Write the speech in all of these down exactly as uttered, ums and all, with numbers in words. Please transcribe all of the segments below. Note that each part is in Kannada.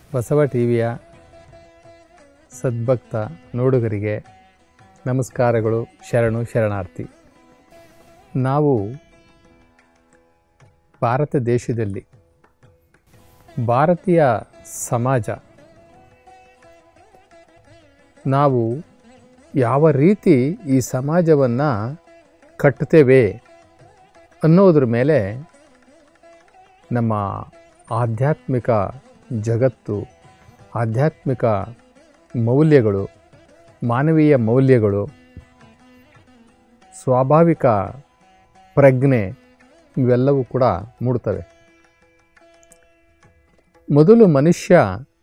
ಬಸವ ಟಿವಿಯ ಸದ್ಭಕ್ತ ನೋಡುಗರಿಗೆ ನಮಸ್ಕಾರಗಳು, ಶರಣು ಶರಣಾರ್ಥಿ. ನಾವು ಭಾರತ ದೇಶದಲ್ಲಿ ಭಾರತೀಯ ಸಮಾಜ ನಾವು ಯಾವ ರೀತಿ ಈ ಸಮಾಜವನ್ನು ಕಟ್ಟುತ್ತೇವೆ ಅನ್ನೋದ್ರ ಮೇಲೆ ನಮ್ಮ ಆಧ್ಯಾತ್ಮಿಕ ಜಗತ್ತು, ಆಧ್ಯಾತ್ಮಿಕ ಮೌಲ್ಯಗಳು, ಮಾನವೀಯ ಮೌಲ್ಯಗಳು, ಸ್ವಾಭಾವಿಕ ಪ್ರಜ್ಞೆ ಇವೆಲ್ಲವೂ ಕೂಡ ಮೂಡ್ತವೆ. ಮೊದಲು ಮನುಷ್ಯ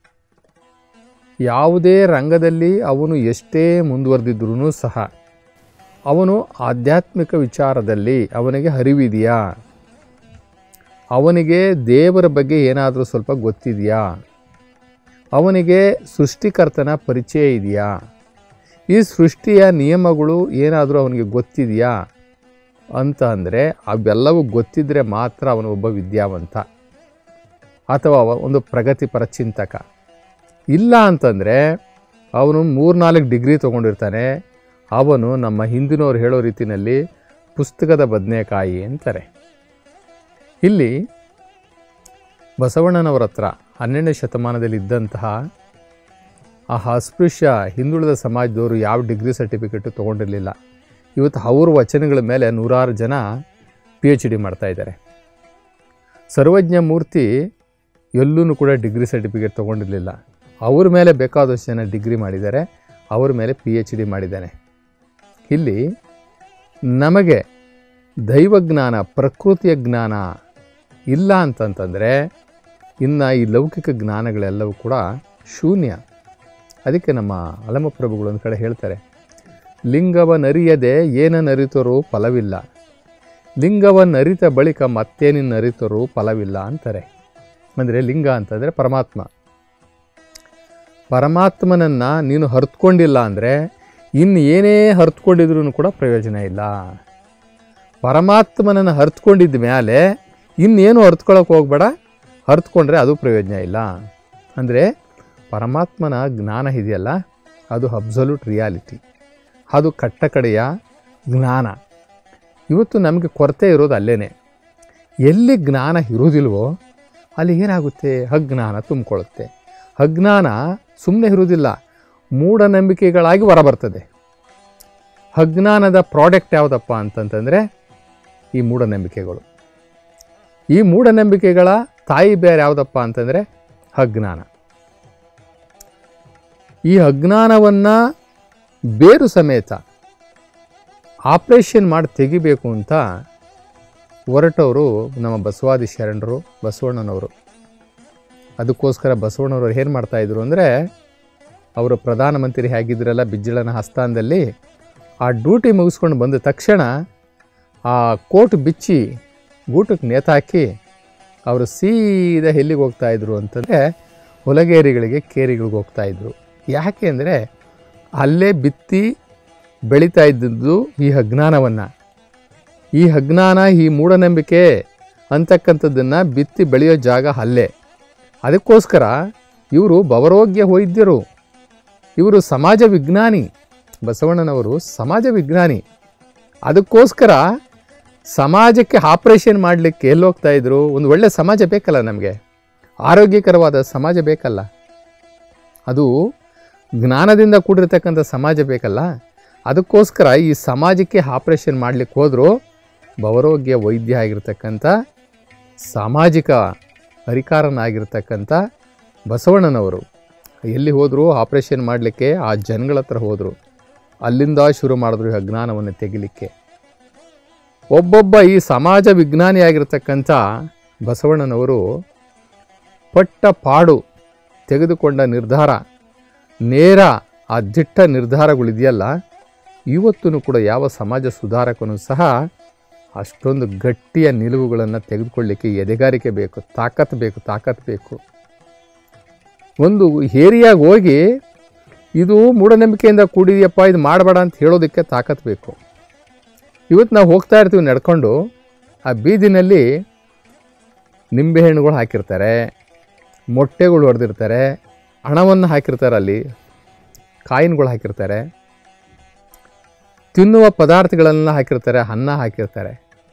ಯಾವುದೇ ರಂಗದಲ್ಲಿ ಅವನು ಎಷ್ಟೇ ಮುಂದುವರೆದಿದ್ರೂ ಸಹ ಅವನು ಆಧ್ಯಾತ್ಮಿಕ ವಿಚಾರದಲ್ಲಿ ಅವನಿಗೆ ಅರಿವಿದೆಯಾ, ಅವನಿಗೆ ದೇವರ ಬಗ್ಗೆ ಏನಾದರೂ ಸ್ವಲ್ಪ ಗೊತ್ತಿದೆಯಾ, ಅವನಿಗೆ ಸೃಷ್ಟಿಕರ್ತನ ಪರಿಚಯ ಇದೆಯಾ, ಈ ಸೃಷ್ಟಿಯ ನಿಯಮಗಳು ಏನಾದರೂ ಅವನಿಗೆ ಗೊತ್ತಿದೆಯಾ ಅಂತ ಅಂದರೆ ಅವೆಲ್ಲವೂ ಗೊತ್ತಿದ್ದರೆ ಮಾತ್ರ ಅವನು ಒಬ್ಬ ವಿದ್ಯಾವಂತ ಅಥವಾ ಒಂದು ಪ್ರಗತಿಪರ ಚಿಂತಕ. ಇಲ್ಲ ಅಂತಂದರೆ ಅವನು ಮೂರ್ನಾಲ್ಕು ಡಿಗ್ರಿ ತೊಗೊಂಡಿರ್ತಾನೆ, ಅವನು ನಮ್ಮ ಹಿಂದಿನವ್ರು ಹೇಳೋ ರೀತಿಯಲ್ಲಿ ಪುಸ್ತಕದ ಬದನೆಕಾಯಿ ಅಂತಾರೆ. ಇಲ್ಲಿ ಬಸವಣ್ಣನವರ ಹತ್ರ ಹನ್ನೆರಡನೇ ಶತಮಾನದಲ್ಲಿ ಇದ್ದಂತಹ ಆ ಅಸ್ಪೃಶ್ಯ ಹಿಂದುಳಿದ ಸಮಾಜದವರು ಯಾವ ಡಿಗ್ರಿ ಸರ್ಟಿಫಿಕೇಟು ತೊಗೊಂಡಿರಲಿಲ್ಲ. ಇವತ್ತು ಅವ್ರ ವಚನಗಳ ಮೇಲೆ ನೂರಾರು ಜನ ಪಿ ಎಚ್ ಡಿ ಮಾಡ್ತಾಯಿದ್ದಾರೆ. ಸರ್ವಜ್ಞ ಮೂರ್ತಿ ಎಲ್ಲೂ ಕೂಡ ಡಿಗ್ರಿ ಸರ್ಟಿಫಿಕೇಟ್ ತೊಗೊಂಡಿರಲಿಲ್ಲ. ಅವ್ರ ಮೇಲೆ ಬೇಕಾದಷ್ಟು ಜನ ಡಿಗ್ರಿ ಮಾಡಿದ್ದಾರೆ, ಅವ್ರ ಮೇಲೆ ಪಿ ಎಚ್ ಡಿ ಮಾಡಿದ್ದಾನೆ. ಇಲ್ಲಿ ನಮಗೆ ದೈವಜ್ಞಾನ, ಪ್ರಕೃತಿಯ ಜ್ಞಾನ ಇಲ್ಲ ಅಂತಂತಂದರೆ ಇನ್ನು ಈ ಲೌಕಿಕ ಜ್ಞಾನಗಳೆಲ್ಲವೂ ಕೂಡ ಶೂನ್ಯ. ಅದಕ್ಕೆ ನಮ್ಮ ಅಲಮಪ್ರಭುಗಳು ಒಂದು ಕಡೆ ಹೇಳ್ತಾರೆ, ಲಿಂಗವನ್ನರಿಯದೆ ಏನನ್ನರಿತರೂ ಫಲವಿಲ್ಲ, ಲಿಂಗವನ್ನರಿತ ಬಳಿಕ ಮತ್ತೇನಿನ್ನರಿತರೂ ಫಲವಿಲ್ಲ ಅಂತಾರೆ. ಅಂದರೆ ಲಿಂಗ ಅಂತಂದರೆ ಪರಮಾತ್ಮ. ಪರಮಾತ್ಮನನ್ನು ನೀನು ಹರ್ತ್ಕೊಂಡಿಲ್ಲ ಅಂದರೆ ಇನ್ನು ಏನೇ ಹರ್ತ್ಕೊಂಡಿದ್ರೂ ಕೂಡ ಪ್ರಯೋಜನ ಇಲ್ಲ. ಪರಮಾತ್ಮನನ್ನು ಹರ್ತ್ಕೊಂಡಿದ್ದ ಮೇಲೆ ಇನ್ನೇನು ಹರ್ತ್ಕೊಳ್ಳೋಕೆ ಹೋಗ್ಬೇಡ, ಹರ್ತ್ಕೊಂಡ್ರೆ ಅದು ಪ್ರಯೋಜನ ಇಲ್ಲ. ಅಂದರೆ ಪರಮಾತ್ಮನ ಜ್ಞಾನ ಇದೆಯಲ್ಲ, ಅದು ಅಬ್ಸಲ್ಯೂಟ್ ರಿಯಾಲಿಟಿ, ಅದು ಕಟ್ಟಕಡೆಯ ಜ್ಞಾನ. ಇವತ್ತು ನಮಗೆ ಕೊರತೆ ಇರೋದು ಅಲ್ಲೇ. ಎಲ್ಲಿ ಜ್ಞಾನ ಇರೋದಿಲ್ವೋ ಅಲ್ಲಿ ಏನಾಗುತ್ತೆ, ಅಜ್ಞಾನ ತುಂಬಿಕೊಳ್ಳುತ್ತೆ. ಅಜ್ಞಾನ ಸುಮ್ಮನೆ ಇರುವುದಿಲ್ಲ, ಮೂಢನಂಬಿಕೆಗಳಾಗಿ ಹೊರಬರ್ತದೆ. ಅಜ್ಞಾನದ ಪ್ರಾಡಕ್ಟ್ ಯಾವುದಪ್ಪ ಅಂತಂತಂದರೆ ಈ ಮೂಢನಂಬಿಕೆಗಳು. ಈ ಮೂಢನಂಬಿಕೆಗಳ ತಾಯಿ ಬೇರೆ ಯಾವುದಪ್ಪ ಅಂತಂದರೆ ಅಜ್ಞಾನ. ಈ ಅಜ್ಞಾನವನ್ನು ಬೇರು ಸಮೇತ ಆಪ್ರೇಷನ್ ಮಾಡಿ ತೆಗಿಬೇಕು ಅಂತ ಹೊರಟವರು ನಮ್ಮ ಬಸವಾದಿ ಶರಣರು, ಬಸವಣ್ಣನವರು. ಅದಕ್ಕೋಸ್ಕರ ಬಸವಣ್ಣವರು ಏನು ಮಾಡ್ತಾಯಿದ್ರು ಅಂದರೆ, ಅವರು ಪ್ರಧಾನಮಂತ್ರಿ ಆಗಿದ್ದರಲ್ಲ ಬಿಜ್ಜಳನ ಆಸ್ಥಾನದಲ್ಲಿ, ಆ ಡ್ಯೂಟಿ ಮುಗಿಸ್ಕೊಂಡು ಬಂದ ತಕ್ಷಣ ಆ ಕೋಟ್ ಬಿಚ್ಚಿ ಗೂಟಕ್ಕೆ ನೇತಾಕಿ ಅವರು ಸೀದಾ ಎಲ್ಲಿಗೆ ಹೋಗ್ತಾಯಿದ್ರು ಅಂತಂದರೆ ಹೊಲಗೇರಿಗಳಿಗೆ, ಕೇರಿಗಳಿಗೆ ಹೋಗ್ತಾಯಿದ್ರು. ಯಾಕೆ ಅಂದರೆ ಅಲ್ಲೇ ಬಿತ್ತಿ ಬೆಳೀತಾ ಇದ್ದದ್ದು ಈ ಅಜ್ಞಾನವನ್ನು. ಈ ಅಜ್ಞಾನ, ಈ ಮೂಢನಂಬಿಕೆ ಅಂತಕ್ಕಂಥದ್ದನ್ನು ಬಿತ್ತಿ ಬೆಳೆಯೋ ಜಾಗ ಅಲ್ಲೇ. ಅದಕ್ಕೋಸ್ಕರ ಇವರು ಭವರೋಗ್ಯ ವೈದ್ಯರು, ಇವರು ಸಮಾಜ ವಿಜ್ಞಾನಿ. ಬಸವಣ್ಣನವರು ಸಮಾಜ ವಿಜ್ಞಾನಿ. ಅದಕ್ಕೋಸ್ಕರ ಸಮಾಜಕ್ಕೆ ಆಪ್ರೇಷನ್ ಮಾಡಲಿಕ್ಕೆ ಎಲ್ಲಿ ಹೋಗ್ತಾಯಿದ್ರು? ಒಂದು ಒಳ್ಳೆಯ ಸಮಾಜ ಬೇಕಲ್ಲ ನಮಗೆ, ಆರೋಗ್ಯಕರವಾದ ಸಮಾಜ ಬೇಕಲ್ಲ, ಅದು ಜ್ಞಾನದಿಂದ ಕೂಡಿರ್ತಕ್ಕಂಥ ಸಮಾಜ ಬೇಕಲ್ಲ. ಅದಕ್ಕೋಸ್ಕರ ಈ ಸಮಾಜಕ್ಕೆ ಆಪ್ರೇಷನ್ ಮಾಡಲಿಕ್ಕೆ ಹೋದರೂ ಭವರೋಗ್ಯ ವೈದ್ಯ ಆಗಿರ್ತಕ್ಕಂಥ ಸಾಮಾಜಿಕ ಅಧಿಕಾರನಾಗಿರ್ತಕ್ಕಂಥ ಬಸವಣ್ಣನವರು ಎಲ್ಲಿ ಹೋದರೂ ಆಪ್ರೇಷನ್ ಮಾಡಲಿಕ್ಕೆ ಆ ಜನಗಳ ಹತ್ರ ಹೋದರು. ಅಲ್ಲಿಂದ ಶುರು ಮಾಡಿದ್ರು ಈ ಅಜ್ಞಾನವನ್ನು ತೆಗಿಲಿಕ್ಕೆ. ಒಬ್ಬೊಬ್ಬ ಈ ಸಮಾಜ ವಿಜ್ಞಾನಿಯಾಗಿರ್ತಕ್ಕಂಥ ಬಸವಣ್ಣನವರು ಪಟ್ಟ ಪಾಡು ತೆಗೆದುಕೊಂಡ ನಿರ್ಧಾರ, ನೇರ ಆ ದಿಟ್ಟ ನಿರ್ಧಾರಗಳಿದೆಯಲ್ಲ, ಇವತ್ತೂ ಕೂಡ ಯಾವ ಸಮಾಜ ಸುಧಾರಕನೂ ಸಹ ಅಷ್ಟೊಂದು ಗಟ್ಟಿಯ ನಿಲುವುಗಳನ್ನು ತೆಗೆದುಕೊಳ್ಳಲಿಕ್ಕೆ ಎದೆಗಾರಿಕೆ ಬೇಕು, ತಾಕತ್ತು ಬೇಕು ತಾಕತ್ತು ಬೇಕು ಒಂದು ಏರಿಯಾಗೆ ಹೋಗಿ ಇದು ಮೂಢನಂಬಿಕೆಯಿಂದ ಕೂಡಿದೆಯಪ್ಪ, ಇದು ಮಾಡಬೇಡ ಅಂತ ಹೇಳೋದಕ್ಕೆ ತಾಕತ್ತು ಬೇಕು. ಇವತ್ತು ನಾವು ಹೋಗ್ತಾ ಇರ್ತೀವಿ ನಡ್ಕೊಂಡು, ಆ ಬೀದಿನಲ್ಲಿ ನಿಂಬೆಹಣ್ಣುಗಳು ಹಾಕಿರ್ತಾರೆ, ಮೊಟ್ಟೆಗಳು ಹೊಡೆದಿರ್ತಾರೆ, ಹಣವನ್ನು ಹಾಕಿರ್ತಾರೆ, ಅಲ್ಲಿ ಕಾಯಿನ್ಗಳು ಹಾಕಿರ್ತಾರೆ, ತಿನ್ನುವ ಪದಾರ್ಥಗಳನ್ನ ಹಾಕಿರ್ತಾರೆ, ಅನ್ನ ಹಾಕಿರ್ತಾರೆ.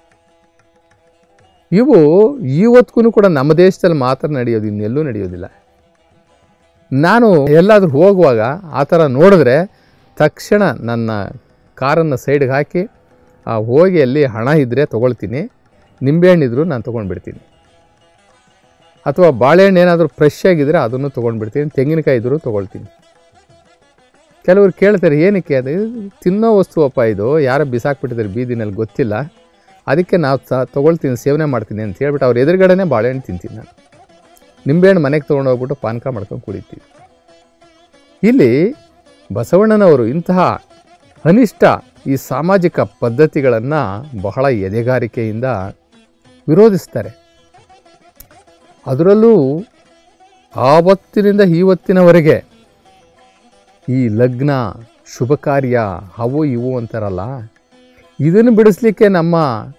ಇವು ಇವತ್ತಿಗೂ ಕೂಡ ನಮ್ಮ ದೇಶದಲ್ಲಿ ಮಾತ್ರ ನಡೆಯೋದು, ಇನ್ನೆಲ್ಲೂ ನಡೆಯೋದಿಲ್ಲ. ನಾನು ಎಲ್ಲಾದರೂ ಹೋಗುವಾಗ ಆ ಥರ ನೋಡಿದ್ರೆ ತಕ್ಷಣ ನನ್ನ ಕಾರನ್ನು ಸೈಡ್ಗೆ ಹಾಕಿ ಆ ಹೋಗಿಯಲ್ಲಿ ಹಣ ಇದ್ದರೆ ತೊಗೊಳ್ತೀನಿ, ನಿಂಬೆಹಣ್ಣಿದ್ರು ನಾನು ತೊಗೊಂಡ್ಬಿಡ್ತೀನಿ. ಅಥವಾ ಬಾಳೆಹಣ್ಣು ಏನಾದರೂ ಫ್ರೆಶ್ ಆಗಿದ್ದರೆ ಅದನ್ನು ತೊಗೊಂಡ್ಬಿಡ್ತೀನಿ, ತೆಂಗಿನಕಾಯಿ ಇದ್ದರೂ ತೊಗೊಳ್ತೀನಿ. ಕೆಲವರು ಕೇಳ್ತಾರೆ, ಏನಕ್ಕೆ ಅದು ತಿನ್ನೋ ವಸ್ತುವಪ್ಪ, ಇದು ಯಾರೋ ಬಿಸಾಕ್ಬಿಟ್ಟಿದ್ದಾರೆ ಬೀದಿನಲ್ಲಿ, ಗೊತ್ತಿಲ್ಲ, ಅದಕ್ಕೆ ನಾವು ತ ತೊಗೊಳ್ತೀನಿ, ಸೇವನೆ ಮಾಡ್ತೀನಿ ಅಂತ ಹೇಳ್ಬಿಟ್ಟು ಅವ್ರ ಎದುರುಗಡೆನೇ ಬಾಳೆಹಣ್ಣು ತಿಂತೀನಿ ನಾನು. ನಿಂಬೆಹಣ್ಣು ಮನೆಗೆ ತೊಗೊಂಡೋಗ್ಬಿಟ್ಟು ಪಾನಕ ಮಾಡ್ಕೊಂಡು ಕುಡಿತೀವಿ. ಇಲ್ಲಿ ಬಸವಣ್ಣನವರು ಇಂತಹ ಅನಿಷ್ಟ ಈ ಸಾಮಾಜಿಕ ಪದ್ಧತಿಗಳನ್ನು ಬಹಳ ಎದೆಗಾರಿಕೆಯಿಂದ ವಿರೋಧಿಸ್ತಾರೆ. ಅದರಲ್ಲೂ ಆವತ್ತಿನಿಂದ ಇವತ್ತಿನವರೆಗೆ ಈ ಲಗ್ನ, ಶುಭ ಕಾರ್ಯ, ಅವು ಇವು ಅಂತಾರಲ್ಲ, ಇದನ್ನು ಬಿಡಿಸ್ಲಿಕ್ಕೆ ನಮ್ಮ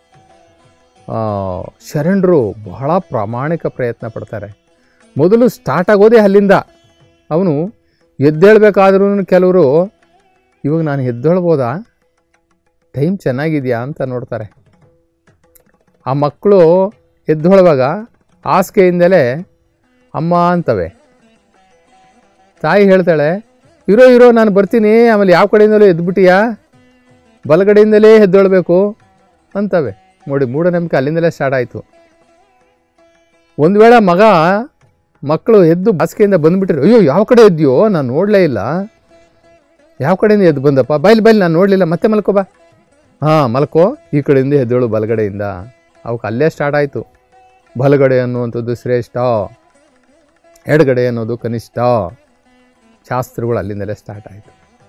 ಶರಣರು ಬಹಳ ಪ್ರಾಮಾಣಿಕ ಪ್ರಯತ್ನ ಪಡ್ತಾರೆ. ಮೊದಲು ಸ್ಟಾರ್ಟ್ ಆಗೋದೇ ಅಲ್ಲಿಂದ. ಅವನು ಎದ್ದೇಳಬೇಕಾದ್ರೂ ಕೆಲವರು ಇವಾಗ ನಾನು ಎದ್ದೇಳ್ಬೋದಾ, ಟೈಮ್ ಚೆನ್ನಾಗಿದೆಯಾ ಅಂತ ನೋಡ್ತಾರೆ. ಆ ಮಕ್ಕಳು ಎದ್ದೇಳುವಾಗ ಹಾಸಿಗೆಯಿಂದಲೇ ಅಮ್ಮ ಅಂತವೆ. ತಾಯಿ ಹೇಳ್ತಾಳೆ, ಇರೋ ಇರೋ ನಾನು ಬರ್ತೀನಿ, ಆಮೇಲೆ ಯಾವ ಕಡೆಯಿಂದಲೂ ಎದ್ಬಿಟ್ಟಿಯಾ, ಬಲಗಡೆಯಿಂದಲೇ ಎದ್ದೇಳಬೇಕು ಅಂತವೆ. ನೋಡಿ, ಮೂಢನಂಬಿಕೆ ಅಲ್ಲಿಂದಲೇ ಸ್ಟಾರ್ಟ್ ಆಯಿತು. ಒಂದು ವೇಳೆ ಮಗ ಮಕ್ಕಳು ಎದ್ದು ಹಾಸಿಗೆಯಿಂದ ಬಂದುಬಿಟ್ರೆ, ಅಯ್ಯೋ ಯಾವ ಕಡೆ ಎದ್ದಿಯೋ, ನಾನು ನೋಡಲೇ ಇಲ್ಲ, ಯಾವ ಕಡೆಯಿಂದ ಎದ್ದು ಬಂದಪ್ಪ, ಬೈಲ್ ಬೈಲ್ ನಾನು ನೋಡಲಿಲ್ಲ, ಮತ್ತೆ ಮಲ್ಕೋ ಬಾ, ಹಾಂ ಮಲ್ಕೋ, ಈ ಕಡೆಯಿಂದ ಎದ್ದೇಳು ಬಲಗಡೆಯಿಂದ. ಅವಕ್ಕೆ ಅಲ್ಲೇ ಸ್ಟಾರ್ಟ್ ಆಯಿತು. ಬಲಗಡೆ ಅನ್ನುವಂಥದ್ದು ಶ್ರೇಷ್ಠ, ಎಡಗಡೆ ಅನ್ನೋದು ಕನಿಷ್ಠ. ಶಾಸ್ತ್ರಗಳು ಅಲ್ಲಿಂದಲೇ ಸ್ಟಾರ್ಟ್ ಆಯಿತು.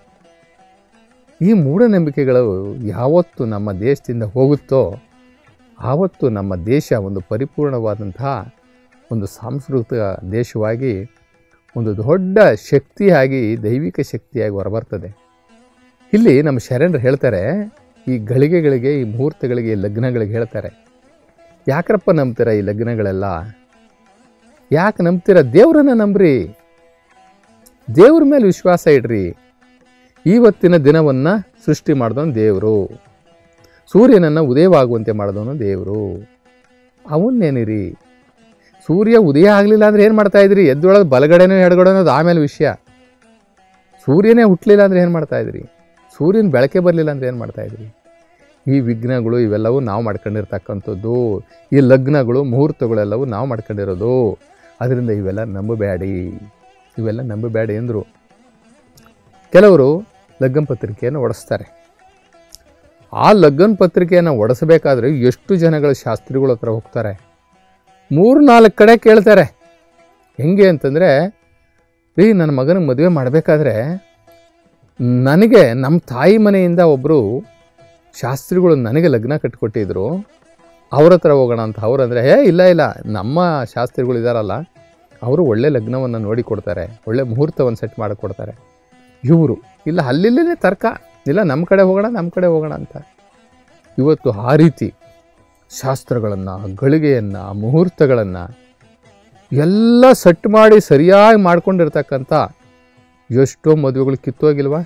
ಈ ಮೂಢನಂಬಿಕೆಗಳು ಯಾವತ್ತು ನಮ್ಮ ದೇಶದಿಂದ ಹೋಗುತ್ತೋ ಆವತ್ತು ನಮ್ಮ ದೇಶ ಒಂದು ಪರಿಪೂರ್ಣವಾದಂತಹ ಒಂದು ಸಾಂಸ್ಕೃತಿಕ ದೇಶವಾಗಿ, ಒಂದು ದೊಡ್ಡ ಶಕ್ತಿಯಾಗಿ, ದೈವಿಕ ಶಕ್ತಿಯಾಗಿ ಹೊರಬರ್ತದೆ. ಇಲ್ಲಿ ನಮ್ಮ ಶರಣರು ಹೇಳ್ತಾರೆ, ಈ ಗಳಿಗೆಗಳಿಗೆ, ಈ ಮುಹೂರ್ತಗಳಿಗೆ, ಈ ಲಗ್ನಗಳಿಗೆ ಹೇಳ್ತಾರೆ, ಯಾಕ್ರಪ್ಪ ನಂಬ್ತೀರ ಈ ಲಗ್ನಗಳೆಲ್ಲ, ಯಾಕೆ ನಂಬ್ತೀರ? ದೇವರನ್ನ ನಂಬ್ರಿ, ದೇವ್ರ ಮೇಲೆ ವಿಶ್ವಾಸ ಇಡ್ರಿ. ಇವತ್ತಿನ ದಿನವನ್ನು ಸೃಷ್ಟಿ ಮಾಡಿದವನು ದೇವರು, ಸೂರ್ಯನನ್ನು ಉದಯವಾಗುವಂತೆ ಮಾಡಿದವನು ದೇವರು, ಅವನ್ನೇನಿರಿ. ಸೂರ್ಯ ಉದಯ ಆಗಲಿಲ್ಲ ಅಂದರೆ ಏನು ಮಾಡ್ತಾಯಿದ್ರಿ? ಎದ್ದೊಳಗೆ ಬಲಗಡೆನೋ ಎಡಗಡೆ ಅನ್ನೋದು ಆಮೇಲೆ ವಿಷಯ. ಸೂರ್ಯನೇ ಹುಟ್ಟಲಿಲ್ಲ ಅಂದರೆ ಏನು ಮಾಡ್ತಾಯಿದ್ರಿ? ಸೂರ್ಯನ ಬೆಳಕೆ ಬರಲಿಲ್ಲ ಅಂದರೆ ಏನು ಮಾಡ್ತಾಯಿದ್ರಿ? ಈ ವಿಘ್ನಗಳು ಇವೆಲ್ಲವೂ ನಾವು ಮಾಡ್ಕೊಂಡಿರ್ತಕ್ಕಂಥದ್ದು. ಈ ಲಗ್ನಗಳು, ಮುಹೂರ್ತಗಳೆಲ್ಲವೂ ನಾವು ಮಾಡ್ಕೊಂಡಿರೋದು. ಅದರಿಂದ ಇವೆಲ್ಲ ನಂಬಬೇಡಿ, ಇವೆಲ್ಲ ನಂಬಬೇಡಿ ಎಂದರು. ಕೆಲವರು ಲಗ್ನ ಪತ್ರಿಕೆಯನ್ನು ಒಡಿಸ್ತಾರೆ. ಆ ಲಗ್ನ ಪತ್ರಿಕೆಯನ್ನು ಒಡಿಸಬೇಕಾದ್ರೆ ಎಷ್ಟು ಜನಗಳು ಶಾಸ್ತ್ರಿಗಳ ಹತ್ರ ಹೋಗ್ತಾರೆ, ಮೂರು ನಾಲ್ಕು ಕಡೆ ಕೇಳ್ತಾರೆ. ಹೆಂಗೆ ಅಂತಂದರೆ, ರೀ ನನ್ನ ಮಗನ ಮದುವೆ ಮಾಡಬೇಕಾದ್ರೆ ನನಗೆ ನಮ್ಮ ತಾಯಿ ಮನೆಯಿಂದ ಒಬ್ಬರು ಶಾಸ್ತ್ರಿಗಳು ನನಗೆ ಲಗ್ನ ಕಟ್ಟಿಕೊಟ್ಟಿದ್ರು, ಅವ್ರ ಹತ್ರ ಹೋಗೋಣ ಅಂತ. ಅವರಂದರೆ, ಹೇ ಇಲ್ಲ ಇಲ್ಲ, ನಮ್ಮ ಶಾಸ್ತ್ರಿಗಳು ಇದ್ದಾರಲ್ಲ, ಅವರು ಒಳ್ಳೆ ಲಗ್ನವನ್ನು ನೋಡಿ ಕೊಡ್ತಾರೆ, ಒಳ್ಳೆ ಮುಹೂರ್ತವನ್ನು ಸೆಟ್ ಮಾಡಿಕೊಡ್ತಾರೆ. ಇವರು ಇಲ್ಲ, ಅಲ್ಲಿಲ್ಲೇ ತರ್ಕ, ಇಲ್ಲ ನಮ್ಮ ಕಡೆ ಹೋಗೋಣ ನಮ್ಮ ಕಡೆ ಹೋಗೋಣ ಅಂತ. ಇವತ್ತು ಆ ರೀತಿ ಶಾಸ್ತ್ರಗಳನ್ನು, ಗಳಿಗೆಯನ್ನು, ಮುಹೂರ್ತಗಳನ್ನು ಎಲ್ಲ ಸೆಟ್ ಮಾಡಿ ಸರಿಯಾಗಿ ಮಾಡ್ಕೊಂಡಿರ್ತಕ್ಕಂಥ ಎಷ್ಟೋ ಮದುವೆಗಳು ಕಿತ್ತೋಗಿಲ್ವಾ,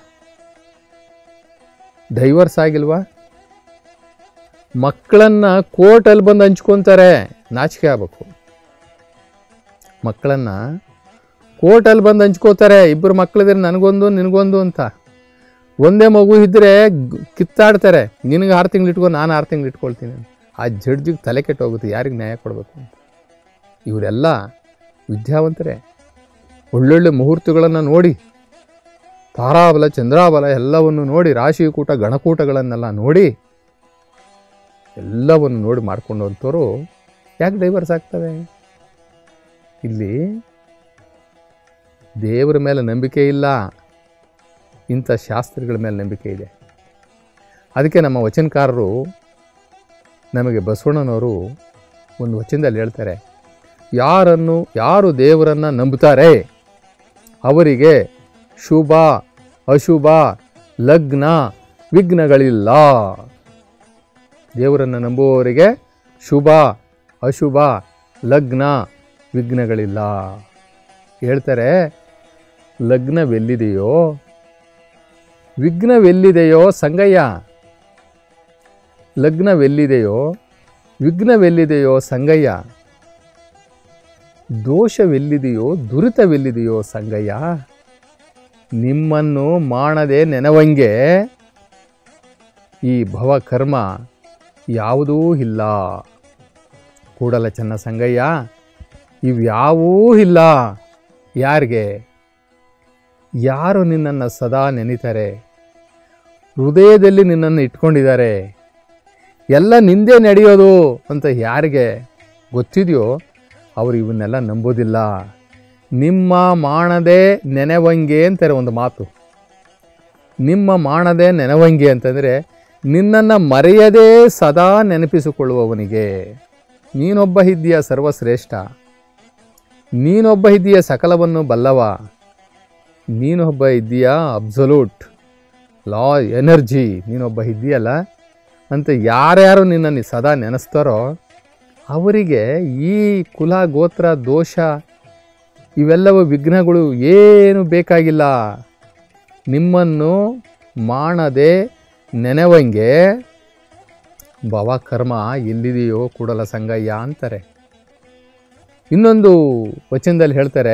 ಡೈವರ್ಸ್ ಆಗಿಲ್ವಾ? ಮಕ್ಕಳನ್ನು ಕೋರ್ಟಲ್ಲಿ ಬಂದು ಹಂಚ್ಕೊತಾರೆ, ನಾಚಿಕೆ ಆಗಬೇಕು. ಮಕ್ಕಳನ್ನು ಕೋರ್ಟಲ್ಲಿ ಬಂದು ಹಂಚ್ಕೋತಾರೆ, ಇಬ್ಬರು ಮಕ್ಕಳಿದ್ರೆ ನನಗೊಂದು ನಿನಗೊಂದು ಅಂತ. ಒಂದೇ ಮಗು ಇದ್ದರೆ ಕಿತ್ತಾಡ್ತಾರೆ, ನಿನಗೆ ಆರು ತಿಂಗಳು ಇಟ್ಕೊ, ನಾನು ಆರು ತಿಂಗಳು ಇಟ್ಕೊಳ್ತೀನಿ. ಆ ಜಡ್ಜಿಗೆ ತಲೆ ಕೆಟ್ಟೋಗುತ್ತೆ, ಯಾರಿಗೆ ನ್ಯಾಯ ಕೊಡಬೇಕು ಅಂತ. ಇವರೆಲ್ಲ ವಿದ್ಯಾವಂತರೇ, ಒಳ್ಳೊಳ್ಳೆ ಮುಹೂರ್ತಗಳನ್ನು ನೋಡಿ, ತಾರಾಬಲ ಚಂದ್ರಾಬಲ ಎಲ್ಲವನ್ನು ನೋಡಿ, ರಾಶಿಕೂಟ ಗಣಕೂಟಗಳನ್ನೆಲ್ಲ ನೋಡಿ, ಎಲ್ಲವನ್ನು ನೋಡಿ ಮಾಡ್ಕೊಂಡು ಹೋಗ್ತವರು ಯಾಕೆ ಡೈವರ್ಸ್ ಆಗ್ತವೆ? ಇಲ್ಲಿ ದೇವರ ಮೇಲೆ ನಂಬಿಕೆ ಇಲ್ಲ, ಇಂಥ ಶಾಸ್ತ್ರಗಳ ಮೇಲೆ ನಂಬಿಕೆ ಇದೆ. ಅದಕ್ಕೆ ನಮ್ಮ ವಚನಕಾರರು, ನಮಗೆ ಬಸವಣ್ಣನವರು ಒಂದು ವಚನದಲ್ಲಿ ಹೇಳ್ತಾರೆ, ಯಾರನ್ನು ಯಾರು ದೇವರನ್ನು ನಂಬುತ್ತಾರೆ ಅವರಿಗೆ ಶುಭ ಅಶುಭ ಲಗ್ನ ವಿಘ್ನಗಳಿಲ್ಲ. ದೇವರನ್ನು ನಂಬುವವರಿಗೆ ಶುಭ ಅಶುಭ ಲಗ್ನ ವಿಘ್ನಗಳಿಲ್ಲ. ಹೇಳ್ತಾರೆ, ಲಗ್ನವೆಲ್ಲಿದೆಯೋ ವಿಘ್ನವೆಲ್ಲಿದೆಯೋ ಸಂಗಯ್ಯ, ಲಗ್ನವೆಲ್ಲಿದೆಯೋ ವಿಘ್ನವೆಲ್ಲಿದೆಯೋ ಸಂಗಯ್ಯ, ದೋಷವೆಲ್ಲಿದೆಯೋ ದುರಿತವೆಲ್ಲಿದೆಯೋ ಸಂಗಯ್ಯ, ನಿಮ್ಮನ್ನು ಮಾಡದೆ ನೆನವಂಗೆ ಈ ಭವಕರ್ಮ ಯಾವುದೂ ಇಲ್ಲ. ಕೂಡಲ ಚೆನ್ನ ಸಂಗಯ್ಯ, ಇವ್ಯಾವೂ ಇಲ್ಲ. ಯಾರಿಗೆ? ಯಾರು ನಿನ್ನನ್ನು ಸದಾ ನೆನೀತಾರೆ, ಹೃದಯದಲ್ಲಿ ನಿನ್ನನ್ನು ಇಟ್ಕೊಂಡಿದ್ದಾರೆ, ಎಲ್ಲ ನಿಂದೆ ನಡೆಯೋದು ಅಂತ ಯಾರಿಗೆ ಗೊತ್ತಿದೆಯೋ ಅವರು ಇವನ್ನೆಲ್ಲ ನಂಬೋದಿಲ್ಲ. ನಿಮ್ಮ ಮಾಡದೆ ನೆನೆವಂಗೆ ಅಂತಾರೆ ಒಂದು ಮಾತು. ನಿಮ್ಮ ಮಾಡದೆ ನೆನೆವಂಗೆ ಅಂತಂದರೆ ನಿನ್ನನ್ನು ಮರೆಯದೇ ಸದಾ ನೆನಪಿಸಿಕೊಳ್ಳುವವನಿಗೆ. ನೀನೊಬ್ಬ ಇದ್ದೀಯ ಸರ್ವಶ್ರೇಷ್ಠ, ನೀನೊಬ್ಬ ಇದ್ದೀಯ ಸಕಲವನ್ನು ಬಲ್ಲವ, ನೀನೊಬ್ಬ ಇದ್ದೀಯಾ ಅಬ್ಸಲ್ಯೂಟ್ ಲಾ ಎನರ್ಜಿ, ನೀನೊಬ್ಬ ಇದ್ದೀಯಲ್ಲ ಅಂತ ಯಾರ್ಯಾರು ನಿನ್ನನ್ನು ಸದಾ ನೆನೆಸ್ತಾರೋ ಅವರಿಗೆ ಈ ಕುಲ ಗೋತ್ರ ದೋಷ ಇವೆಲ್ಲವೂ ವಿಘ್ನಗಳು ಏನು ಬೇಕಾಗಿಲ್ಲ. ನಿಮ್ಮನ್ನು ಮಾಡದೆ ನೆನೆವಂಗೆ ಭವಕರ್ಮ ಎಲ್ಲಿದೆಯೋ ಕೂಡಲ ಸಂಗಯ್ಯ ಅಂತಾರೆ. ಇನ್ನೊಂದು ವಚನದಲ್ಲಿ ಹೇಳ್ತಾರೆ,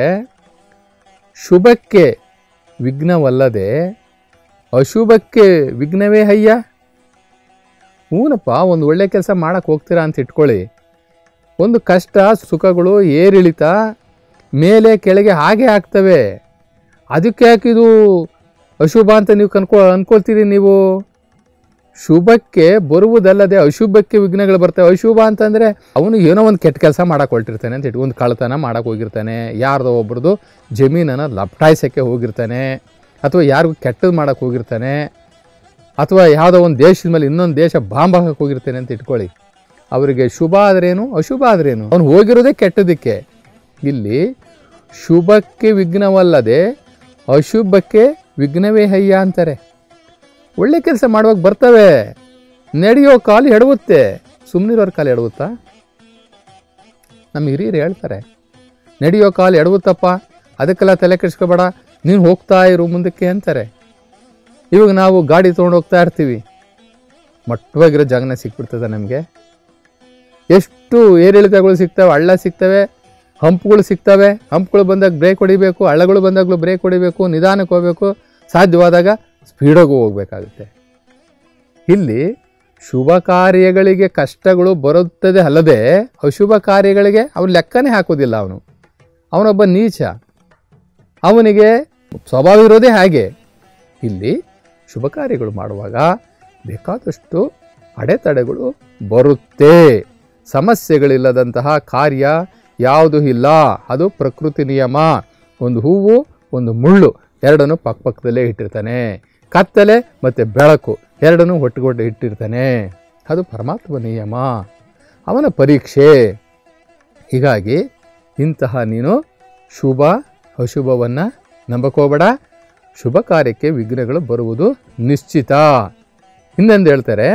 ಶುಭಕ್ಕೆ ವಿಘ್ನವಲ್ಲದೆ ಅಶುಭಕ್ಕೆ ವಿಘ್ನವೇ ಅಯ್ಯ. ಹೂನಪ್ಪ, ಒಂದು ಒಳ್ಳೆ ಕೆಲಸ ಮಾಡೋಕ್ಕೆ ಹೋಗ್ತೀರಾ ಅಂತ ಇಟ್ಕೊಳ್ಳಿ, ಒಂದು ಕಷ್ಟ ಸುಖಗಳು ಏರಿಳಿತ ಮೇಲೆ ಕೆಳಗೆ ಹಾಗೆ ಆಗ್ತವೆ. ಅದಕ್ಕೆ ಯಾಕಿದು ಅಶುಭ ಅಂತ ನೀವು ಕನ್ಕೊ ಅನ್ಕೊಳ್ತೀರಿ ನೀವು. ಶುಭಕ್ಕೆ ಬರುವುದಲ್ಲದೆ ಅಶುಭಕ್ಕೆ ವಿಘ್ನಗಳು ಬರ್ತವೆ. ಅಶುಭ ಅಂತಂದರೆ ಅವನು ಏನೋ ಒಂದು ಕೆಟ್ಟ ಕೆಲಸ ಮಾಡಕ್ಕೆ ಹೊರಟಿರ್ತಾನೆ ಅಂತ ಇಟ್ಟು, ಒಂದು ಕಳ್ಳತನ ಮಾಡೋಕ್ಕೆ ಹೋಗಿರ್ತಾನೆ, ಯಾರ್ದೋ ಒಬ್ರದ್ದು ಜಮೀನನ್ನು ಲಪ್ಟಾಯಿಸೋಕ್ಕೆ ಹೋಗಿರ್ತಾನೆ, ಅಥವಾ ಯಾರಿಗೂ ಕೆಟ್ಟದ್ದು ಮಾಡೋಕ್ಕೆ ಹೋಗಿರ್ತಾನೆ, ಅಥವಾ ಯಾವುದೋ ಒಂದು ದೇಶದ ಮೇಲೆ ಇನ್ನೊಂದು ದೇಶ ಬಾಂಬ್ ಹಾಕಕ್ಕೆ ಹೋಗಿರ್ತಾನೆ ಅಂತ ಇಟ್ಕೊಳ್ಳಿ. ಅವರಿಗೆ ಶುಭ ಆದ್ರೇನು ಅಶುಭ ಆದ್ರೇನು, ಅವನು ಹೋಗಿರೋದೇ ಕೆಟ್ಟದಕ್ಕೆ. ಇಲ್ಲಿ ಶುಭಕ್ಕೆ ವಿಘ್ನವಲ್ಲದೆ ಅಶುಭಕ್ಕೆ ವಿಘ್ನವೇ ಅಯ್ಯ ಅಂತಾರೆ. ಒಳ್ಳೆ ಕೆಲಸ ಮಾಡುವಾಗ ಬರ್ತವೆ, ನಡೆಯೋ ಕಾಲು ಎಡವುತ್ತೆ, ಸುಮ್ಮನಿರೋರ ಕಾಲು ಎಡವುತ್ತಾ? ನಮ್ಮ ಹಿರಿಯರು ಹೇಳ್ತಾರೆ, ನಡೆಯೋ ಕಾಲು ಎಡವುತ್ತಪ್ಪ, ಅದಕ್ಕೆಲ್ಲ ತಲೆ ಕೆಡಿಸ್ಕೋಬೇಡ, ನೀನು ಹೋಗ್ತಾ ಇರು ಮುಂದಕ್ಕೆ ಅಂತಾರೆ. ಇವಾಗ ನಾವು ಗಾಡಿ ತೊಗೊಂಡು ಹೋಗ್ತಾ ಇರ್ತೀವಿ, ಮಟ್ಟವಾಗಿರೋ ಜಾಗನ ಸಿಕ್ಬಿಡ್ತದೆ ನಮಗೆ. ಎಷ್ಟು ಏರಿಳಿತಗಳು ಸಿಗ್ತವೆ, ಹಳ್ಳ ಸಿಗ್ತವೆ, ಹಂಪ್ಗಳು ಸಿಗ್ತವೆ. ಹಂಪ್ಗಳು ಬಂದಾಗ ಬ್ರೇಕ್ ಹೊಡಿಬೇಕು, ಹಳ್ಳಗಳು ಬಂದಾಗಲೂ ಬ್ರೇಕ್ ಹೊಡಿಬೇಕು, ನಿಧಾನಕ್ಕೆ ಹೋಗಬೇಕು, ಸಾಧ್ಯವಾದಾಗ ಸ್ಪೀಡಾಗೂ ಹೋಗಬೇಕಾಗುತ್ತೆ. ಇಲ್ಲಿ ಶುಭ ಕಾರ್ಯಗಳಿಗೆ ಕಷ್ಟಗಳು ಬರುತ್ತದೆ ಅಲ್ಲದೆ ಅಶುಭ ಕಾರ್ಯಗಳಿಗೆ ಅವನು ಲೆಕ್ಕನೇ ಹಾಕೋದಿಲ್ಲ. ಅವನು ಅವನೊಬ್ಬ ನೀಚ, ಅವನಿಗೆ ಸ್ವಭಾವ ಇರೋದೇ ಹಾಗೆ. ಇಲ್ಲಿ ಶುಭ ಕಾರ್ಯಗಳು ಮಾಡುವಾಗ ಬೇಕಾದಷ್ಟು ಅಡೆತಡೆಗಳು ಬರುತ್ತೆ. ಸಮಸ್ಯೆಗಳಿಲ್ಲದಂತಹ ಕಾರ್ಯ ಯಾವುದೂ ಇಲ್ಲ, ಅದು ಪ್ರಕೃತಿ ನಿಯಮ. ಒಂದು ಹೂವು ಒಂದು ಮುಳ್ಳು ಎರಡನ್ನು ಪಕ್ಕಪಕ್ಕದಲ್ಲೇ ಇಟ್ಟಿರ್ತಾನೆ, ಕತ್ತಲೆ ಮತ್ತು ಬೆಳಕು ಎರಡನ್ನೂ ಒಟ್ಟುಗೊಟ್ಟು ಇಟ್ಟಿರ್ತಾನೆ. ಅದು ಪರಮಾತ್ಮ ನಿಯಮ, ಅವನ ಪರೀಕ್ಷೆ. ಹೀಗಾಗಿ ಇಂತಹ ನೀನು ಶುಭ ಅಶುಭವನ್ನು ನಂಬಕೋಬೇಡ. ಶುಭ ಕಾರ್ಯಕ್ಕೆ ವಿಘ್ನಗಳು ಬರುವುದು ನಿಶ್ಚಿತ. ಇನ್ನೊಂದು ಹೇಳ್ತಾರೆ,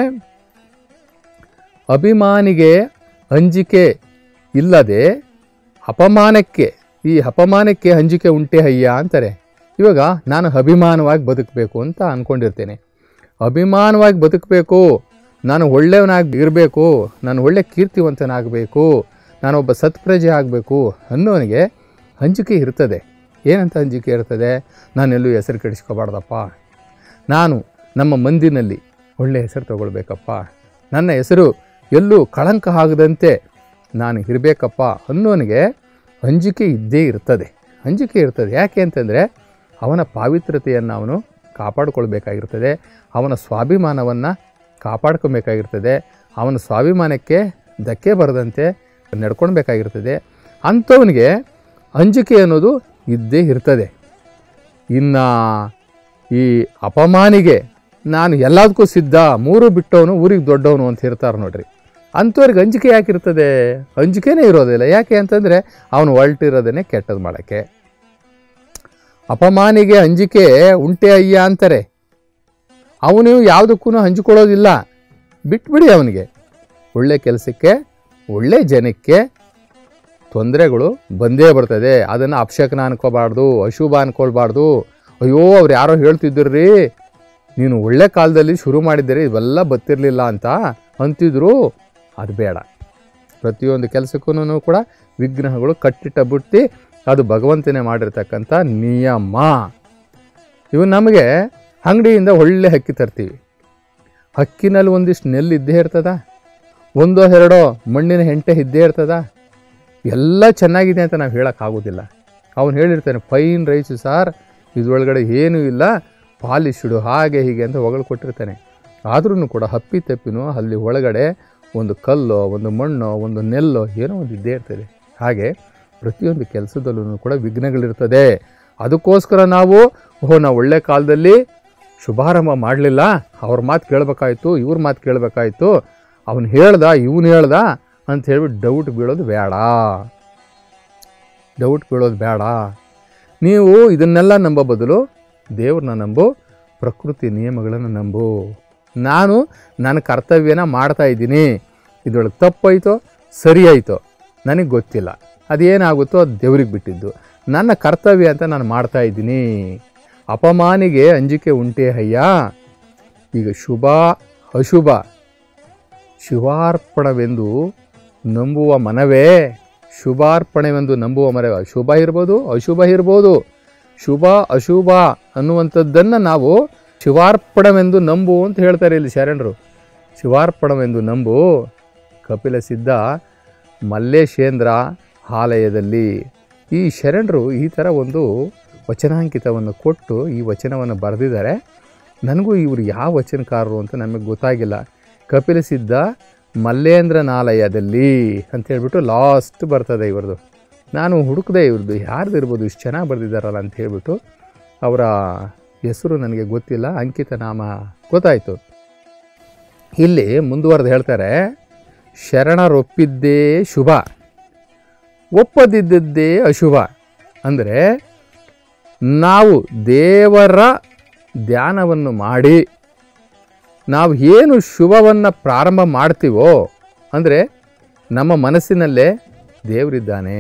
ಅಭಿಮಾನಿಗೆ ಅಂಜಿಕೆ ಇಲ್ಲದೆ ಅಪಮಾನಕ್ಕೆ, ಈ ಅಪಮಾನಕ್ಕೆ ಅಂಜಿಕೆ ಉಂಟೆ ಅಯ್ಯ ಅಂತಾರೆ. ಇವಾಗ ನಾನು ಅಭಿಮಾನವಾಗಿ ಬದುಕಬೇಕು ಅಂತ ಅಂದ್ಕೊಂಡಿರ್ತೇನೆ, ಅಭಿಮಾನವಾಗಿ ಬದುಕಬೇಕು, ನಾನು ಒಳ್ಳೆಯವನಾಗಿ ಇರಬೇಕು, ನಾನು ಒಳ್ಳೆ ಕೀರ್ತಿವಂತನಾಗಬೇಕು, ನಾನೊಬ್ಬ ಸತ್ಪ್ರಜೆ ಆಗಬೇಕು ಅನ್ನೋನಿಗೆ ಅಂಜಿಕೆ ಇರ್ತದೆ. ಏನಂತ ಅಂಜಿಕೆ ಇರ್ತದೆ? ನಾನೆಲ್ಲೂ ಹೆಸರು ಕೆಡಿಸ್ಕೋಬಾರ್ದಪ್ಪ, ನಾನು ನಮ್ಮ ಮಂದಿನಲ್ಲಿ ಒಳ್ಳೆ ಹೆಸರು ತಗೊಳ್ಬೇಕಪ್ಪ, ನನ್ನ ಹೆಸರು ಎಲ್ಲೂ ಕಳಂಕ ಆಗದಂತೆ ನಾನು ಇರಬೇಕಪ್ಪ ಅನ್ನೋನಿಗೆ ಅಂಜಿಕೆ ಇದ್ದೇ ಇರ್ತದೆ. ಅಂಜಿಕೆ ಇರ್ತದೆ ಯಾಕೆ ಅಂತಂದರೆ ಅವನ ಪಾವಿತ್ರತೆಯನ್ನು ಅವನು ಕಾಪಾಡಿಕೊಳ್ಬೇಕಾಗಿರ್ತದೆ, ಅವನ ಸ್ವಾಭಿಮಾನವನ್ನು ಕಾಪಾಡ್ಕೊಬೇಕಾಗಿರ್ತದೆ, ಅವನ ಸ್ವಾಭಿಮಾನಕ್ಕೆ ಧಕ್ಕೆ ಬರದಂತೆ ನಡ್ಕೊಳ್ಬೇಕಾಗಿರ್ತದೆ. ಅಂಥವನಿಗೆ ಅಂಜಿಕೆ ಅನ್ನೋದು ಇದ್ದೇ ಇರ್ತದೆ. ಇನ್ನು ಈ ಅಪಮಾನಿಗೆ ನಾನು ಎಲ್ಲದಕ್ಕೂ ಸಿದ್ಧ, ಮೂರು ಬಿಟ್ಟವನು ಊರಿಗೆ ದೊಡ್ಡವನು ಅಂತ ಇರ್ತಾರೆ ನೋಡ್ರಿ, ಅಂಥವ್ರಿಗೆ ಅಂಜಿಕೆ ಯಾಕಿರ್ತದೆ? ಅಂಜಿಕೆನೇ ಇರೋದಿಲ್ಲ. ಯಾಕೆ ಅಂತಂದರೆ ಅವನು ಹೊರಟಿರೋದನ್ನೇ ಕೆಟ್ಟದ್ದು ಮಾಡೋಕ್ಕೆ. ಅಪಮಾನಿಗೆ ಅಂಜಿಕೆ ಉಂಟೆ ಅಯ್ಯ ಅಂತಾರೆ. ಅವನು ಯಾವುದಕ್ಕೂ ಹಂಚಿಕೊಳ್ಳೋದಿಲ್ಲ, ಬಿಟ್ಬಿಡಿ ಅವನಿಗೆ. ಒಳ್ಳೆ ಕೆಲಸಕ್ಕೆ ಒಳ್ಳೆ ಜನಕ್ಕೆ ತೊಂದರೆಗಳು ಬಂದೇ ಬರ್ತದೆ. ಅದನ್ನು ಅಪಶಕನ ಅನ್ಕೋಬಾರ್ದು, ಅಶುಭ ಅನ್ಕೊಳ್ಬಾರ್ದು. ಅಯ್ಯೋ ಅವ್ರು ಯಾರೋ ಹೇಳ್ತಿದ್ರಿ, ನೀನು ಒಳ್ಳೆ ಕಾಲದಲ್ಲಿ ಶುರು ಮಾಡಿದ್ದೀರಿ ಇವೆಲ್ಲ ಬತ್ತಿರಲಿಲ್ಲ ಅಂತ ಅಂತಿದ್ರು. ಅದು ಬೇಡ. ಪ್ರತಿಯೊಂದು ಕೆಲಸಕ್ಕೂ ಕೂಡ ವಿಘ್ನಗಳು ಕಟ್ಟಿಟ್ಟ ಬುಟ್ಟಿ ಅದು ಭಗವಂತನೇ ಮಾಡಿರ್ತಕ್ಕಂಥ ನಿಯಮ. ಇವು ನಮಗೆ ಅಂಗಡಿಯಿಂದ ಒಳ್ಳೆ ಅಕ್ಕಿ ತರ್ತೀವಿ, ಅಕ್ಕಿನಲ್ಲಿ ಒಂದಿಷ್ಟು ನೆಲ್ಲು ಇದ್ದೇ ಇರ್ತದ, ಒಂದೋ ಎರಡೋ ಮಣ್ಣಿನ ಹೆಂಟೆ ಇದ್ದೇ ಇರ್ತದ. ಎಲ್ಲ ಚೆನ್ನಾಗಿದೆ ಅಂತ ನಾವು ಹೇಳೋಕ್ಕಾಗೋದಿಲ್ಲ. ಅವನು ಹೇಳಿರ್ತಾನೆ ಫೈನ್ ರೈಸು ಸಾರ್, ಇದ್ರೊಳಗಡೆ ಏನೂ ಇಲ್ಲ, ಪಾಲಿಶ್ಡು ಹಾಗೆ ಹೀಗೆ ಅಂತ ಹೊಗಳು ಕೊಟ್ಟಿರ್ತಾನೆ. ಆದ್ರೂ ಕೂಡ ಹಪ್ಪಿ ತಪ್ಪಿನೂ ಅಲ್ಲಿ ಒಳಗಡೆ ಒಂದು ಕಲ್ಲೋ ಒಂದು ಮಣ್ಣೋ ಒಂದು ನೆಲ್ಲೋ ಏನೋ ಒಂದು ಇದ್ದೇ ಇರ್ತದೆ. ಹಾಗೆ ಪ್ರತಿಯೊಂದು ಕೆಲಸದಲ್ಲೂ ಕೂಡ ವಿಘ್ನಗಳಿರ್ತದೆ. ಅದಕ್ಕೋಸ್ಕರ ನಾವು ಓಹೋ ನಾವು ಒಳ್ಳೆ ಕಾಲದಲ್ಲಿ ಶುಭಾರಂಭ ಮಾಡಲಿಲ್ಲ, ಅವ್ರ ಮಾತು ಕೇಳಬೇಕಾಯ್ತು, ಇವ್ರ ಮಾತು ಕೇಳಬೇಕಾಯ್ತು, ಅವನು ಹೇಳ್ದ ಇವನು ಹೇಳ್ದ ಅಂತ ಹೇಳ್ಬಿಟ್ಟು ಡೌಟ್ ಬೀಳೋದು ಬೇಡ. ಡೌಟ್ ಬೀಳೋದು ಬೇಡ. ನೀವು ಇದನ್ನೆಲ್ಲ ನಂಬ ಬದಲು ದೇವ್ರನ್ನ ನಂಬು, ಪ್ರಕೃತಿ ನಿಯಮಗಳನ್ನು ನಂಬು. ನಾನು ನನ್ನ ಕರ್ತವ್ಯನ ಮಾಡ್ತಾ ಇದ್ದೀನಿ, ಇದರೊಳಗೆ ತಪ್ಪಾಯಿತೋ ಸರಿ ಆಯಿತೋ ನನಗೆ ಗೊತ್ತಿಲ್ಲ, ಅದೇನಾಗುತ್ತೋ ಅದು ದೇವ್ರಿಗೆ ಬಿಟ್ಟಿದ್ದು. ನನ್ನ ಕರ್ತವ್ಯ ಅಂತ ನಾನು ಮಾಡ್ತಾ ಇದ್ದೀನಿ. ಅಪಮಾನಿಗೆ ಅಂಜಿಕೆ ಉಂಟೆ ಅಯ್ಯ. ಈಗ ಶುಭ ಅಶುಭ ಶುಭಾರ್ಪಣವೆಂದು ನಂಬುವ ಮನವೇ, ಶುಭಾರ್ಪಣೆವೆಂದು ನಂಬುವ ಮನವೇ. ಶುಭ ಇರ್ಬೋದು ಅಶುಭ ಇರ್ಬೋದು. ಶುಭ ಅಶುಭ ಅನ್ನುವಂಥದ್ದನ್ನು ನಾವು ಶಿವಾರ್ಪಣವೆಂದು ನಂಬು ಅಂತ ಹೇಳ್ತಾರೆ ಇಲ್ಲಿ ಶರಣರು. ಶಿವಾರ್ಪಣವೆಂದು ನಂಬು. ಕಪಿಲ ಸಿದ್ಧ ಮಲ್ಲೇಶೇಂದ್ರ ಆಲಯದಲ್ಲಿ ಈ ಶರಣರು ಈ ಥರ ಒಂದು ವಚನಾಂಕಿತವನ್ನು ಕೊಟ್ಟು ಈ ವಚನವನ್ನು ಬರೆದಿದ್ದಾರೆ. ನನಗೂ ಇವರು ಯಾವ ವಚನಕಾರರು ಅಂತ ನಮಗೆ ಗೊತ್ತಾಗಿಲ್ಲ. ಕಪಿಲ ಸಿದ್ಧ ಮಲ್ಲೇಂದ್ರನಾಲಯದಲ್ಲಿ ಅಂತೇಳ್ಬಿಟ್ಟು ಲಾಸ್ಟ್ ಬರ್ತದೆ ಇವ್ರದ್ದು. ನಾನು ಹುಡುಕದೆ ಇವ್ರದ್ದು ಯಾರ್ದು ಇರ್ಬೋದು, ಇಷ್ಟು ಚೆನ್ನಾಗಿ ಬರೆದಿದ್ದಾರಲ್ಲ ಅಂತ ಹೇಳ್ಬಿಟ್ಟು. ಅವರ ಹೆಸರು ನನಗೆ ಗೊತ್ತಿಲ್ಲ, ಅಂಕಿತ ನಾಮ ಗೊತ್ತಾಯಿತು. ಇಲ್ಲಿ ಮುಂದುವರೆದು ಹೇಳ್ತಾರೆ, ಶರಣರೊಪ್ಪಿದ್ದೇ ಶುಭ, ಒಪ್ಪದಿದ್ದದ್ದೇ ಅಶುಭ. ಅಂದರೆ ನಾವು ದೇವರ ಧ್ಯಾನವನ್ನು ಮಾಡಿ ನಾವು ಏನು ಶುಭವನ್ನು ಪ್ರಾರಂಭ ಮಾಡ್ತೀವೋ, ಅಂದರೆ ನಮ್ಮ ಮನಸ್ಸಿನಲ್ಲೇ ದೇವರಿದ್ದಾನೆ.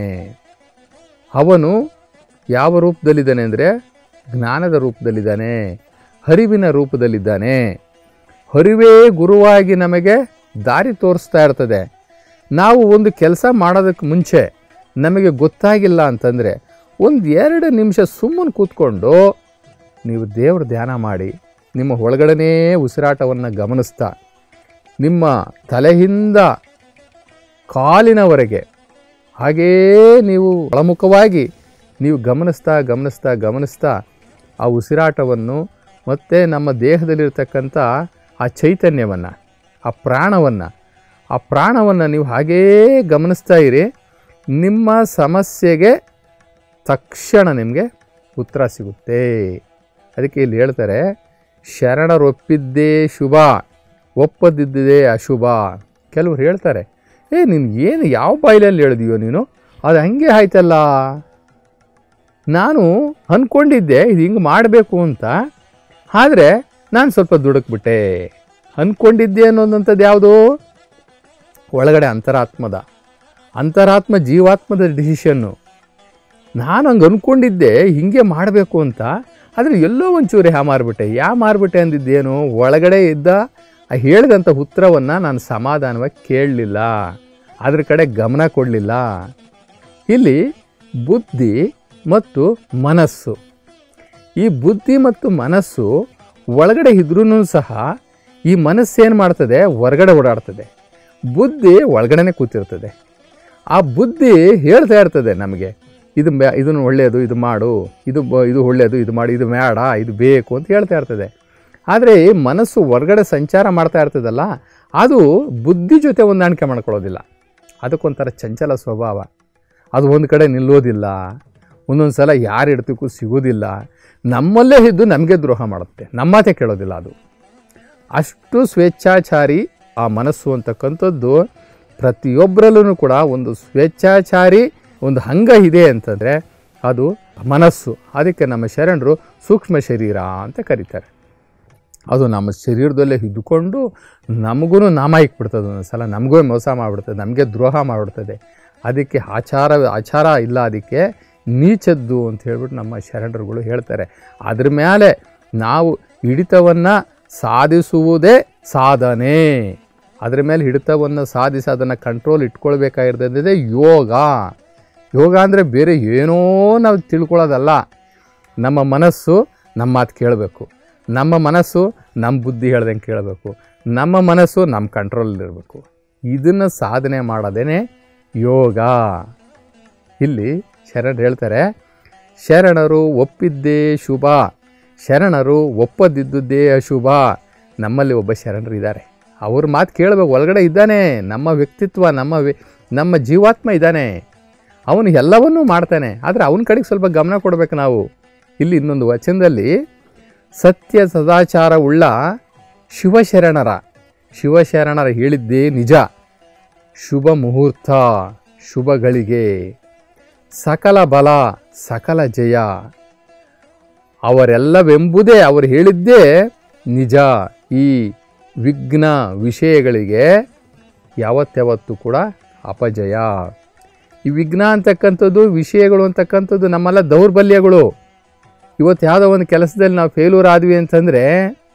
ಅವನು ಯಾವ ರೂಪದಲ್ಲಿದ್ದಾನೆ ಅಂದರೆ ಜ್ಞಾನದ ರೂಪದಲ್ಲಿದ್ದಾನೆ, ಹರಿವಿನ ರೂಪದಲ್ಲಿದ್ದಾನೆ. ಹರಿವೇ ಗುರುವಾಗಿ ನಮಗೆ ದಾರಿ ತೋರಿಸ್ತಾ ಇರ್ತದೆ. ನಾವು ಒಂದು ಕೆಲಸ ಮಾಡೋದಕ್ಕೆ ಮುಂಚೆ ನಮಗೆ ಗೊತ್ತಾಗಿಲ್ಲ ಅಂತಂದರೆ ಒಂದು ಎರಡು ನಿಮಿಷ ಸುಮ್ಮನೆ ಕೂತ್ಕೊಂಡು ನೀವು ದೇವ್ರ ಧ್ಯಾನ ಮಾಡಿ, ನಿಮ್ಮ ಒಳಗಡೆನೇ ಉಸಿರಾಟವನ್ನು ಗಮನಿಸ್ತಾ, ನಿಮ್ಮ ತಲೆಯಿಂದ ಕಾಲಿನವರೆಗೆ ಹಾಗೇ ನೀವು ಒಳಮುಖವಾಗಿ ನೀವು ಗಮನಿಸ್ತಾ ಗಮನಿಸ್ತಾ ಗಮನಿಸ್ತಾ ಆ ಉಸಿರಾಟವನ್ನು ಮತ್ತು ನಮ್ಮ ದೇಹದಲ್ಲಿರ್ತಕ್ಕಂಥ ಆ ಚೈತನ್ಯವನ್ನು, ಆ ಪ್ರಾಣವನ್ನು ಆ ಪ್ರಾಣವನ್ನು ನೀವು ಹಾಗೇ ಗಮನಿಸ್ತಾ ಇರಿ. ನಿಮ್ಮ ಸಮಸ್ಯೆಗೆ ತಕ್ಷಣ ನಿಮಗೆ ಉತ್ತರ ಸಿಗುತ್ತೆ. ಅದಕ್ಕೆ ಇಲ್ಲಿ ಹೇಳ್ತಾರೆ, ಶರಣರೊಪ್ಪಿದ್ದೇ ಶುಭ, ಒಪ್ಪದಿದ್ದೇ ಅಶುಭ. ಕೆಲವ್ರು ಹೇಳ್ತಾರೆ, ಏ ನೀನು ಏನು ಯಾವ ಬಾಯಿಲಲ್ಲಿ ಹೇಳಿದೀಯೋ ನೀನು, ಅದು ಹಂಗೆ ಆಯ್ತಲ್ಲ, ನಾನು ಅಂದ್ಕೊಂಡಿದ್ದೆ ಇದು ಹಿಂಗೆ ಮಾಡಬೇಕು ಅಂತ, ಆದರೆ ನಾನು ಸ್ವಲ್ಪ ದುಡುಕ್ಬಿಟ್ಟೆ. ಅಂದ್ಕೊಂಡಿದ್ದೆ ಅನ್ನೋದಂಥದ್ದು ಯಾವುದು? ಒಳಗಡೆ ಅಂತರಾತ್ಮದ ಅಂತರಾತ್ಮ ಜೀವಾತ್ಮದ ಡಿಸಿಷನ್ನು. ನಾನು ಹಂಗೆ ಅಂದ್ಕೊಂಡಿದ್ದೆ ಹಿಂಗೆ ಮಾಡಬೇಕು ಅಂತ, ಆದರೆ ಎಲ್ಲೋ ಒಂಚೂರು ಯಾ ಮಾರಿಬಿಟ್ಟೆ. ಯಾ ಮಾರಿಬಿಟ್ಟೆ ಅಂದಿದ್ದೇನು? ಒಳಗಡೆ ಇದ್ದ ಆ ಹೇಳಿದಂಥ ಉತ್ತರವನ್ನು ನಾನು ಸಮಾಧಾನವಾಗಿ ಕೇಳಲಿಲ್ಲ, ಅದ್ರ ಕಡೆ ಗಮನ ಕೊಡಲಿಲ್ಲ. ಇಲ್ಲಿ ಬುದ್ಧಿ ಮತ್ತು ಮನಸ್ಸು, ಈ ಬುದ್ಧಿ ಮತ್ತು ಮನಸ್ಸು ಒಳಗಡೆ ಇದ್ರೂ ಸಹ ಈ ಮನಸ್ಸೇನು ಮಾಡ್ತದೆ? ಹೊರಗಡೆ ಓಡಾಡ್ತದೆ. ಬುದ್ಧಿ ಒಳಗಡೆನೇ ಕೂತಿರ್ತದೆ. ಆ ಬುದ್ಧಿ ಹೇಳ್ತಾ ಇರ್ತದೆ ನಮಗೆ, ಇದು ಇದನ್ನು ಒಳ್ಳೆಯದು, ಇದು ಮಾಡು, ಇದು ಇದು ಒಳ್ಳೆಯದು, ಇದು ಮಾಡಿ, ಇದು ಬೇಡ, ಇದು ಬೇಕು ಅಂತ ಹೇಳ್ತಾ ಇರ್ತದೆ. ಆದರೆ ಮನಸ್ಸು ಹೊರಗಡೆ ಸಂಚಾರ ಮಾಡ್ತಾ ಇರ್ತದಲ್ಲ, ಅದು ಬುದ್ಧಿ ಜೊತೆ ಹೊಂದಾಣಿಕೆ ಮಾಡ್ಕೊಳ್ಳೋದಿಲ್ಲ. ಅದಕ್ಕೊಂಥರ ಚಂಚಲ ಸ್ವಭಾವ. ಅದು ಒಂದು ಕಡೆ ನಿಲ್ಲೋದಿಲ್ಲ, ಒಂದೊಂದು ಸಲ ಯಾರು ಹಿಡ್ತಕ್ಕೂ ಸಿಗೋದಿಲ್ಲ. ನಮ್ಮಲ್ಲೇ ಇದ್ದು ನಮಗೆ ದ್ರೋಹ ಮಾಡುತ್ತೆ, ನಮ್ಮತ್ತೆ ಕೇಳೋದಿಲ್ಲ. ಅದು ಅಷ್ಟು ಸ್ವೇಚ್ಛಾಚಾರಿ ಆ ಮನಸ್ಸು ಅಂತಕ್ಕಂಥದ್ದು. ಪ್ರತಿಯೊಬ್ಬರಲ್ಲೂ ಕೂಡ ಒಂದು ಸ್ವೇಚ್ಛಾಚಾರಿ ಒಂದು ಅಂಗ ಇದೆ ಅಂತಂದರೆ ಅದು ಮನಸ್ಸು. ಅದಕ್ಕೆ ನಮ್ಮ ಶರಣರು ಸೂಕ್ಷ್ಮ ಶರೀರ ಅಂತ ಕರೀತಾರೆ. ಅದು ನಮ್ಮ ಶರೀರದಲ್ಲೇ ಇದ್ದುಕೊಂಡು ನಮಗೂ ನಾಮ ಇಕ್ಬಿಡ್ತದೆ. ಒಂದೊಂದು ಸಲ ನಮಗೂ ಮೋಸ ಮಾಡಿಬಿಡ್ತದೆ, ನಮಗೆ ದ್ರೋಹ ಮಾಡಿಬಿಡ್ತದೆ. ಅದಕ್ಕೆ ಆಚಾರ ಆಚಾರ ಇಲ್ಲ, ಅದಕ್ಕೆ ನೀಚದ್ದು ಅಂತ ಹೇಳ್ಬಿಟ್ಟು ನಮ್ಮ ಶರಣರುಗಳು ಹೇಳ್ತಾರೆ. ಅದ್ರ ಮೇಲೆ ನಾವು ಹಿಡಿತವನ್ನು ಸಾಧಿಸುವುದೇ ಸಾಧನೆ. ಅದ್ರ ಮೇಲೆ ಹಿಡಿತವನ್ನು ಸಾಧಿಸಿ ಅದನ್ನು ಕಂಟ್ರೋಲ್ ಇಟ್ಕೊಳ್ಬೇಕಾಗಿರ್ತದೆ ಯೋಗ. ಯೋಗ ಅಂದರೆ ಬೇರೆ ಏನೋ ನಾವು ತಿಳ್ಕೊಳ್ಳೋದಲ್ಲ. ನಮ್ಮ ಮನಸ್ಸು ನಮ್ಮ ಮಾತು ಕೇಳಬೇಕು, ನಮ್ಮ ಮನಸ್ಸು ನಮ್ಮ ಬುದ್ಧಿ ಹೇಳ್ದಂಗೆ ಕೇಳಬೇಕು, ನಮ್ಮ ಮನಸ್ಸು ನಮ್ಮ ಕಂಟ್ರೋಲಲ್ಲಿರಬೇಕು. ಇದನ್ನು ಸಾಧನೆ ಮಾಡೋದೇ ಯೋಗ. ಇಲ್ಲಿ ಶರಣರು ಹೇಳ್ತಾರೆ, ಶರಣರು ಒಪ್ಪಿದ್ದೇ ಶುಭ, ಶರಣರು ಒಪ್ಪದಿದ್ದುದೇ ಅಶುಭ. ನಮ್ಮಲ್ಲಿ ಒಬ್ಬ ಶರಣರು ಇದ್ದಾರೆ, ಅವ್ರ ಮಾತು ಕೇಳಬೇಕು. ಒಳಗಡೆ ಇದ್ದಾನೆ, ನಮ್ಮ ವ್ಯಕ್ತಿತ್ವ, ನಮ್ಮ ನಮ್ಮ ಜೀವಾತ್ಮ ಇದ್ದಾನೆ, ಅವನು ಎಲ್ಲವನ್ನೂ ಮಾಡ್ತಾನೆ. ಆದರೆ ಅವನ ಕಡೆಗೆ ಸ್ವಲ್ಪ ಗಮನ ಕೊಡಬೇಕು ನಾವು. ಇಲ್ಲಿ ಇನ್ನೊಂದು ವಚನದಲ್ಲಿ ಸತ್ಯ ಸದಾಚಾರ ಉಳ್ಳ ಶಿವಶರಣರ ಶಿವಶರಣರ ಹೇಳಿದ್ದೇ ನಿಜ. ಶುಭ ಮುಹೂರ್ತ, ಶುಭಗಳಿಗೆ, ಸಕಲ ಬಲ, ಸಕಲ ಜಯ. ಅವರೆಲ್ಲವೆಂಬುದೇ ಅವರು ಹೇಳಿದ್ದೇ ನಿಜ. ಈ ವಿಘ್ನ ವಿಷಯಗಳಿಗೆ ಯಾವತ್ತಾವತ್ತೂ ಕೂಡ ಅಪಜಯ. ಈ ವಿಘ್ನ ಅಂತಕ್ಕಂಥದ್ದು, ವಿಷಯಗಳು ಅಂತಕ್ಕಂಥದ್ದು ನಮ್ಮೆಲ್ಲ ದೌರ್ಬಲ್ಯಗಳು. ಇವತ್ತು ಯಾವುದೋ ಒಂದು ಕೆಲಸದಲ್ಲಿ ನಾವು ಫೇಲ್ಯೂರ್ ಆದ್ವಿ ಅಂತಂದರೆ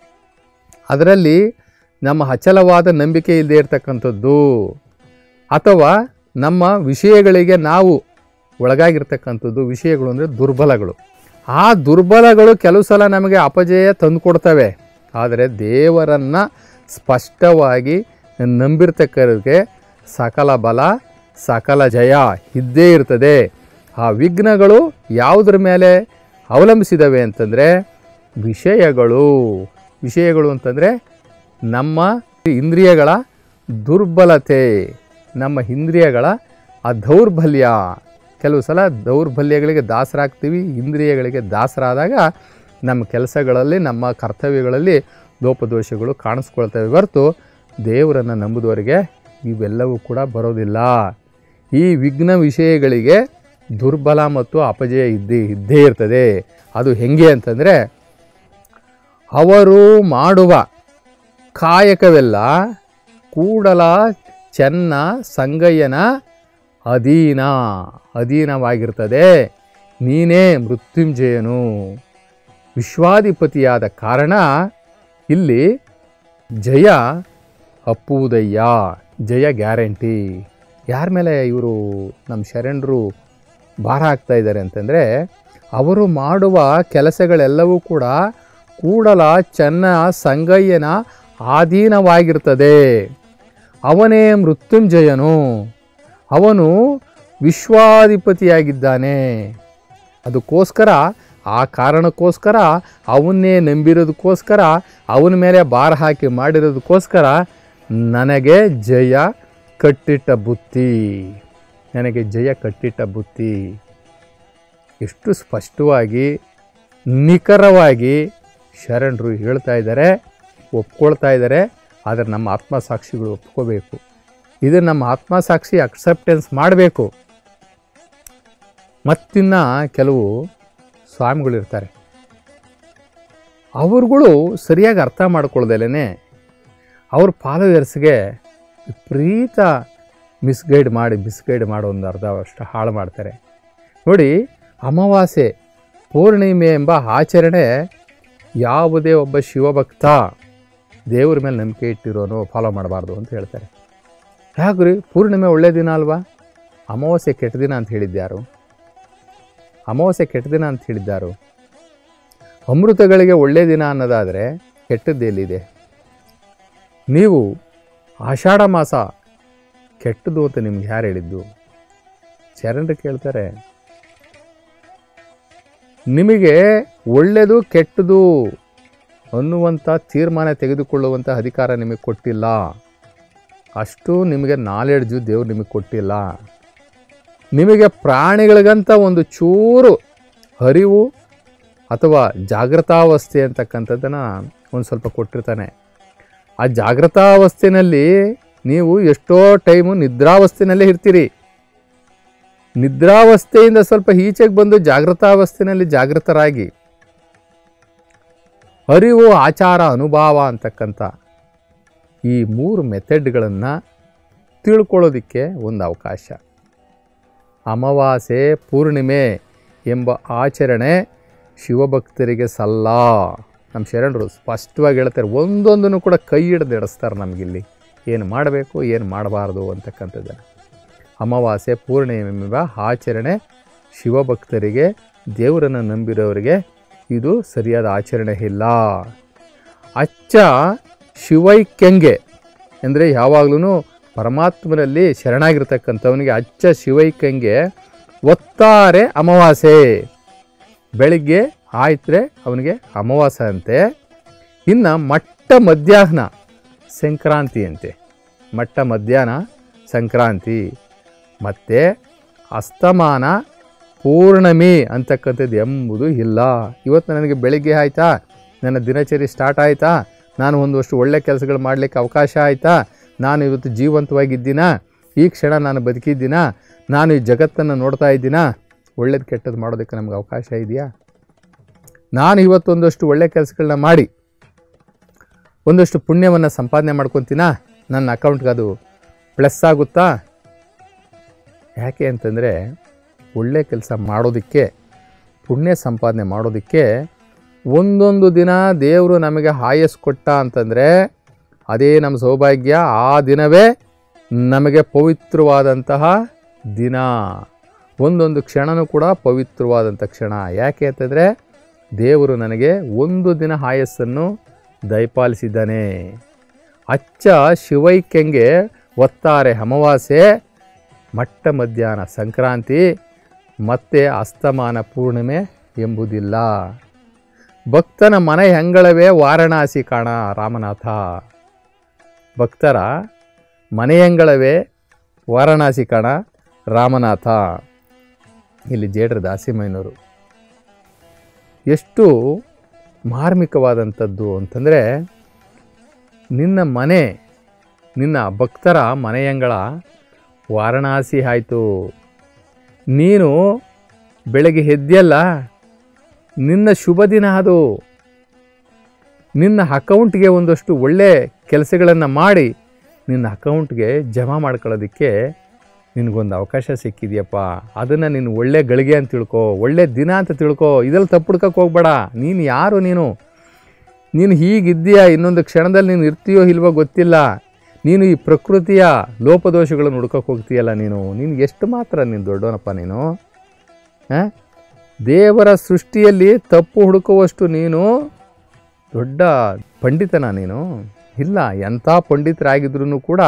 ಅದರಲ್ಲಿ ನಮ್ಮ ಅಚಲವಾದ ನಂಬಿಕೆ ಇಲ್ಲದೆ ಇರತಕ್ಕಂಥದ್ದು, ಅಥವಾ ನಮ್ಮ ವಿಷಯಗಳಿಗೆ ನಾವು ಒಳಗಾಗಿರ್ತಕ್ಕಂಥದ್ದು. ವಿಷಯಗಳು ಅಂದರೆ ದುರ್ಬಲಗಳು. ಆ ದುರ್ಬಲಗಳು ಕೆಲವು ಸಲ ನಮಗೆ ಅಪಜಯ ತಂದು ಕೊಡ್ತವೆ. ಆದರೆ ದೇವರನ್ನು ಸ್ಪಷ್ಟವಾಗಿ ನಂಬಿರ್ತಕ್ಕರಿಗೆ ಸಕಲ ಬಲ, ಸಕಲ ಜಯ ಇದ್ದೇ ಇರ್ತದೆ. ಆ ವಿಘ್ನಗಳು ಯಾವುದ್ರ ಮೇಲೆ ಅವಲಂಬಿಸಿದವೆ ಅಂತಂದರೆ ವಿಷಯಗಳು. ವಿಷಯಗಳು ಅಂತಂದರೆ ನಮ್ಮ ಇಂದ್ರಿಯಗಳ ದುರ್ಬಲತೆ, ನಮ್ಮ ಇಂದ್ರಿಯಗಳ ಆ ದೌರ್ಬಲ್ಯ. ಕೆಲವು ಸಲ ದೌರ್ಬಲ್ಯಗಳಿಗೆ ದಾಸರಾಗ್ತೀವಿ, ಇಂದ್ರಿಯಗಳಿಗೆ ದಾಸರಾದಾಗ ನಮ್ಮ ಕೆಲಸಗಳಲ್ಲಿ, ನಮ್ಮ ಕರ್ತವ್ಯಗಳಲ್ಲಿ ಲೋಪದೋಷಗಳು ಕಾಣಿಸ್ಕೊಳ್ತವೆ ಹೊರತು ದೇವರನ್ನು ನಂಬುದವರಿಗೆ ಇವೆಲ್ಲವೂ ಕೂಡ ಬರೋದಿಲ್ಲ. ಈ ವಿಘ್ನ ವಿಷಯಗಳಿಗೆ ದುರ್ಬಲ ಮತ್ತು ಅಪಜಯ ಇದ್ದೇ ಇದ್ದೇ ಇರ್ತದೆ. ಅದು ಹೆಂಗೆ ಅಂತಂದರೆ, ಅವರು ಮಾಡುವ ಕಾಯಕವೆಲ್ಲ ಕೂಡಲ ಚೆನ್ನ ಸಂಗಯ್ಯನ ಅಧೀನ ಅಧೀನವಾಗಿರ್ತದೆ. ನೀನೇ ಮೃತ್ಯುಂಜಯನು, ವಿಶ್ವಾಧಿಪತಿಯಾದ ಕಾರಣ ಇಲ್ಲಿ ಜಯ ಅಪ್ಪುವುದಯ್ಯ, ಜಯ ಗ್ಯಾರಂಟಿ. ಯಾರ ಮೇಲೆ ಇವರು ನಮ್ಮ ಶರಣರು ಭಾರ ಆಗ್ತಾ ಇದ್ದಾರೆ ಅಂತಂದರೆ, ಅವರು ಮಾಡುವ ಕೆಲಸಗಳೆಲ್ಲವೂ ಕೂಡ ಕೂಡಲ ಚೆನ್ನ ಸಂಗಯ್ಯನ ಅಧೀನವಾಗಿರ್ತದೆ. ಅವನೇ ಮೃತ್ಯುಂಜಯನು, ಅವನು ವಿಶ್ವಾಧಿಪತಿಯಾಗಿದ್ದಾನೆ. ಅದಕ್ಕೋಸ್ಕರ, ಆ ಕಾರಣಕ್ಕೋಸ್ಕರ, ಅವನ್ನೇ ನಂಬಿರೋದಕ್ಕೋಸ್ಕರ, ಅವನ ಮೇಲೆ ಭಾರ ಹಾಕಿ ಮಾಡಿರೋದಕ್ಕೋಸ್ಕರ ನನಗೆ ಜಯ ಕಟ್ಟಿಟ್ಟ ಬುತ್ತಿ, ನನಗೆ ಜಯ ಕಟ್ಟಿಟ್ಟ ಬುತ್ತಿ. ಎಷ್ಟು ಸ್ಪಷ್ಟವಾಗಿ, ನಿಖರವಾಗಿ ಶರಣರು ಹೇಳ್ತಾ ಇದ್ದಾರೆ, ಒಪ್ಕೊಳ್ತಾ ಇದ್ದಾರೆ. ಆದರೆ ನಮ್ಮ ಆತ್ಮಸಾಕ್ಷಿಗಳು ಒಪ್ಕೋಬೇಕು. ಇದು ನಮ್ಮ ಆತ್ಮಸಾಕ್ಷಿ ಅಕ್ಸೆಪ್ಟೆನ್ಸ್ ಮಾಡಬೇಕು. ಮತ್ತಿನ್ನು ಕೆಲವು ಸ್ವಾಮಿಗಳಿರ್ತಾರೆ, ಅವ್ರುಗಳು ಸರಿಯಾಗಿ ಅರ್ಥ ಮಾಡ್ಕೊಳ್ದಲೇ ಅವ್ರ ಫಾಲೋವರ್ಸ್ಗೆ ವಿಪರೀತ ಮಿಸ್ಗೈಡ್ ಮಾಡಿ ಮಿಸ್ಗೈಡ್ ಮಾಡೋ ಒಂದು ಅರ್ಧ ಅಷ್ಟು ಹಾಳು ಮಾಡ್ತಾರೆ. ನೋಡಿ, ಅಮಾವಾಸ್ಯೆ ಪೂರ್ಣಿಮೆ ಎಂಬ ಆಚರಣೆ ಯಾವುದೇ ಒಬ್ಬ ಶಿವಭಕ್ತ ದೇವ್ರ ಮೇಲೆ ನಂಬಿಕೆ ಇಟ್ಟಿರೋನು ಫಾಲೋ ಮಾಡಬಾರ್ದು ಅಂತ ಹೇಳ್ತಾರೆ. ಯಾಕ್ರಿ, ಪೂರ್ಣಿಮೆ ಒಳ್ಳೆಯ ದಿನ ಅಲ್ವಾ? ಅಮಾವಾಸ್ಯೆ ಕೆಟ್ಟ ದಿನ ಅಂತ ಹೇಳಿದ್ಯಾರು? ಅಮಾವಾಸ್ಯೆ ಕೆಟ್ಟ ದಿನ ಅಂತ ಹೇಳಿದ್ದಾರು? ಅಮೃತಗಳಿಗೆ ಒಳ್ಳೆಯ ದಿನ ಅನ್ನೋದಾದರೆ ಕೆಟ್ಟದ್ದೆಲ್ಲಿದೆ? ನೀವು ಆಷಾಢ ಮಾಸ ಕೆಟ್ಟದು ಅಂತ ನಿಮ್ಗೆ ಯಾರು ಹೇಳಿದ್ದು? ಶರಣರು ಕೇಳ್ತಾರೆ, ನಿಮಗೆ ಒಳ್ಳೆಯದು ಕೆಟ್ಟದು ಅನ್ನುವಂಥ ತೀರ್ಮಾನ ತೆಗೆದುಕೊಳ್ಳುವಂಥ ಅಧಿಕಾರ ನಿಮಗೆ ಕೊಟ್ಟಿಲ್ಲ. ಅಷ್ಟು ನಿಮಗೆ ನಾಲೆಡ್ಜು ದೇವ್ರು ನಿಮಗೆ ಕೊಟ್ಟಿಲ್ಲ. ನಿಮಗೆ ಪ್ರಾಣಿಗಳಿಗಂತ ಒಂದು ಚೂರು ಅರಿವು ಅಥವಾ ಜಾಗೃತಾವಸ್ಥೆ ಅಂತಕ್ಕಂಥದ್ದನ್ನು ಒಂದು ಸ್ವಲ್ಪ ಕೊಟ್ಟಿರ್ತಾನೆ. ಆ ಜಾಗೃತಾವಸ್ಥೆಯಲ್ಲಿ ನೀವು ಎಷ್ಟೋ ಟೈಮು ನಿದ್ರಾವಸ್ಥೆನಲ್ಲೇ ಇರ್ತೀರಿ. ನಿದ್ರಾವಸ್ಥೆಯಿಂದ ಸ್ವಲ್ಪ ಈಚೆಗೆ ಬಂದು ಜಾಗೃತಾವಸ್ಥೆಯಲ್ಲಿ ಜಾಗೃತರಾಗಿ ಅರಿವು, ಆಚಾರ, ಅನುಭವ ಅಂತಕ್ಕಂಥ ಈ ಮೂರು ಮೆಥಡ್ಗಳನ್ನು ತಿಳ್ಕೊಳ್ಳೋದಕ್ಕೆ ಒಂದು ಅವಕಾಶ. ಅಮಾವಾಸ್ಯೆ ಪೂರ್ಣಿಮೆ ಎಂಬ ಆಚರಣೆ ಶಿವಭಕ್ತರಿಗೆ ಸಲ್ಲ. ನಮ್ಮ ಶರಣರು ಸ್ಪಷ್ಟವಾಗಿ ಹೇಳ್ತಾರೆ, ಒಂದೊಂದನ್ನು ಕೂಡ ಕೈ ಹಿಡಿದು ನಡೆಸ್ತಾರೆ ನಮಗಿಲ್ಲಿ, ಏನು ಮಾಡಬೇಕು ಏನು ಮಾಡಬಾರ್ದು ಅಂತಕ್ಕಂಥದ್ದನ್ನು. ಅಮಾವಾಸ್ಯೆ ಪೂರ್ಣಿಮೆ ಎಂಬ ಆಚರಣೆ ಶಿವಭಕ್ತರಿಗೆ, ದೇವರನ್ನು ನಂಬಿರೋರಿಗೆ ಇದು ಸರಿಯಾದ ಆಚರಣೆ ಇಲ್ಲ. ಅಚ್ಚ ಶಿವೈಕ್ಯಂಗೆ ಅಂದರೆ ಯಾವಾಗಲೂ ಪರಮಾತ್ಮನಲ್ಲಿ ಶರಣಾಗಿರ್ತಕ್ಕಂಥವನಿಗೆ ಅಚ್ಚ ಶಿವೈಕ್ಯಂಗೆ ಒತ್ತಾರೆ ಅಮಾವಾಸ್ಯೆ. ಬೆಳಿಗ್ಗೆ ಆಯ್ತರೆ ಅವನಿಗೆ ಅಮಾವಾಸ್ಯೆ ಅಂತೆ. ಇನ್ನು ಮಟ್ಟ ಮಧ್ಯಾಹ್ನ ಸಂಕ್ರಾಂತಿ ಅಂತೆ. ಮಟ್ಟ ಮಧ್ಯಾಹ್ನ ಸಂಕ್ರಾಂತಿ. ಮತ್ತು ಅಸ್ತಮಾನ ಪೂರ್ಣಮಿ ಅಂತಕ್ಕಂಥದ್ದು ಎಂಬುದು ಇಲ್ಲ. ಇವತ್ತು ನನಗೆ ಬೆಳಿಗ್ಗೆ ಆಯಿತಾ, ನನ್ನ ದಿನಚರಿ ಸ್ಟಾರ್ಟ್ ಆಯಿತಾ, ನಾನು ಒಂದಷ್ಟು ಒಳ್ಳೆ ಕೆಲಸಗಳು ಮಾಡಲಿಕ್ಕೆ ಅವಕಾಶ ಆಯಿತಾ, ನಾನು ಇವತ್ತು ಜೀವಂತವಾಗಿದ್ದೀನ, ಈ ಕ್ಷಣ ನಾನು ಬದುಕಿದ್ದೀನ, ನಾನು ಈ ಜಗತ್ತನ್ನು ನೋಡ್ತಾ ಇದ್ದೀನ, ಒಳ್ಳೇದು ಕೆಟ್ಟದ್ದು ಮಾಡೋದಕ್ಕೆ ನಮಗೆ ಅವಕಾಶ ಇದೆಯಾ? ನಾನು ಇವತ್ತೊಂದಷ್ಟು ಒಳ್ಳೆ ಕೆಲಸಗಳನ್ನ ಮಾಡಿ ಒಂದಷ್ಟು ಪುಣ್ಯವನ್ನು ಸಂಪಾದನೆ ಮಾಡ್ಕೊತೀನ, ನನ್ನ ಅಕೌಂಟ್ಗೆ ಅದು ಪ್ಲಸ್ ಆಗುತ್ತಾ? ಯಾಕೆ ಅಂತಂದರೆ ಒಳ್ಳೆ ಕೆಲಸ ಮಾಡೋದಕ್ಕೆ, ಪುಣ್ಯ ಸಂಪಾದನೆ ಮಾಡೋದಕ್ಕೆ ಒಂದೊಂದು ದಿನ ದೇವರು ನಮಗೆ ಆಯಸ್ಸು ಕೊಟ್ಟ ಅಂತಂದರೆ ಅದೇ ನಮ್ಮ ಸೌಭಾಗ್ಯ. ಆ ದಿನವೇ ನಮಗೆ ಪವಿತ್ರವಾದಂತಹ ದಿನ. ಒಂದೊಂದು ಕ್ಷಣವೂ ಕೂಡ ಪವಿತ್ರವಾದಂಥ ಕ್ಷಣ. ಯಾಕೆ ಅಂತಂದರೆ ದೇವರು ನನಗೆ ಒಂದು ದಿನ ಆಯಸ್ಸನ್ನು ದಯಪಾಲಿಸಿದ್ದಾನೆ. ಅಚ್ಚ ಶಿವೈಕ್ಯಂಗೆ ಒತ್ತಾರೆ ಅಮಾವಾಸ್ಯೆ, ಮಟ್ಟ ಮಧ್ಯಾಹ್ನ ಸಂಕ್ರಾಂತಿ, ಮತ್ತು ಅಸ್ತಮಾನ ಪೂರ್ಣಿಮೆ ಎಂಬುದಿಲ್ಲ. ಭಕ್ತನ ಮನೆ ಹೆಂಗಳವೇ ವಾರಣಾಸಿ ಕಾಣ ರಾಮನಾಥ. ಭಕ್ತರ ಮನೆಯಂಗಳವೇ ವಾರಣಾಸಿ ಕಾಣ ರಾಮನಾಥ. ಇಲ್ಲಿ ಜೇಡ್ರ ದಾಸಿಮಯ್ಯನವರು ಎಷ್ಟು ಮಾರ್ಮಿಕವಾದಂಥದ್ದು ಅಂತಂದರೆ, ನಿನ್ನ ಮನೆ, ನಿನ್ನ ಭಕ್ತರ ಮನೆಯಂಗಳ ವಾರಣಾಸಿ ಆಯಿತು. ನೀನು ಬೆಳಗ್ಗೆ ಎದ್ದೆಲ್ಲ ನಿನ್ನ ಶುಭ ದಿನ ಅದು. ನಿನ್ನ ಅಕೌಂಟ್ಗೆ ಒಂದಷ್ಟು ಒಳ್ಳೆ ಕೆಲಸಗಳನ್ನು ಮಾಡಿ ನಿನ್ನ ಅಕೌಂಟ್ಗೆ ಜಮಾ ಮಾಡ್ಕೊಳ್ಳೋದಕ್ಕೆ ನಿನಗೊಂದು ಅವಕಾಶ ಸಿಕ್ಕಿದೆಯಪ್ಪ. ಅದನ್ನು ನೀನು ಒಳ್ಳೆ ಗಳಿಗೆ ಅಂತ ತಿಳ್ಕೊ, ಒಳ್ಳೆ ದಿನ ಅಂತ ತಿಳ್ಕೊ. ಇದರಲ್ಲಿ ತಪ್ಪುಡ್ಕಕ್ಕೆ ಹೋಗ್ಬೇಡ. ನೀನು ಯಾರು? ನೀನು ನೀನು ಹೀಗಿದ್ದೀಯಾ, ಇನ್ನೊಂದು ಕ್ಷಣದಲ್ಲಿ ನೀನು ಇರ್ತೀಯೋ ಇಲ್ವೋ ಗೊತ್ತಿಲ್ಲ. ನೀನು ಈ ಪ್ರಕೃತಿಯ ಲೋಪದೋಷಗಳನ್ನು ಹುಡ್ಕೋಕೆ ಹೋಗ್ತೀಯಲ್ಲ. ನೀನು ನೀನು ಎಷ್ಟು ಮಾತ್ರ ನೀನು ದೊಡ್ಡವನಪ್ಪ ನೀನು. ಹಾಂ, ದೇವರ ಸೃಷ್ಟಿಯಲ್ಲಿ ತಪ್ಪು ಹುಡುಕುವಷ್ಟು ನೀನು ದೊಡ್ಡ ಪಂಡಿತನ ನೀನು? ಇಲ್ಲ. ಎಂಥ ಪಂಡಿತರಾಗಿದ್ರೂ ಕೂಡ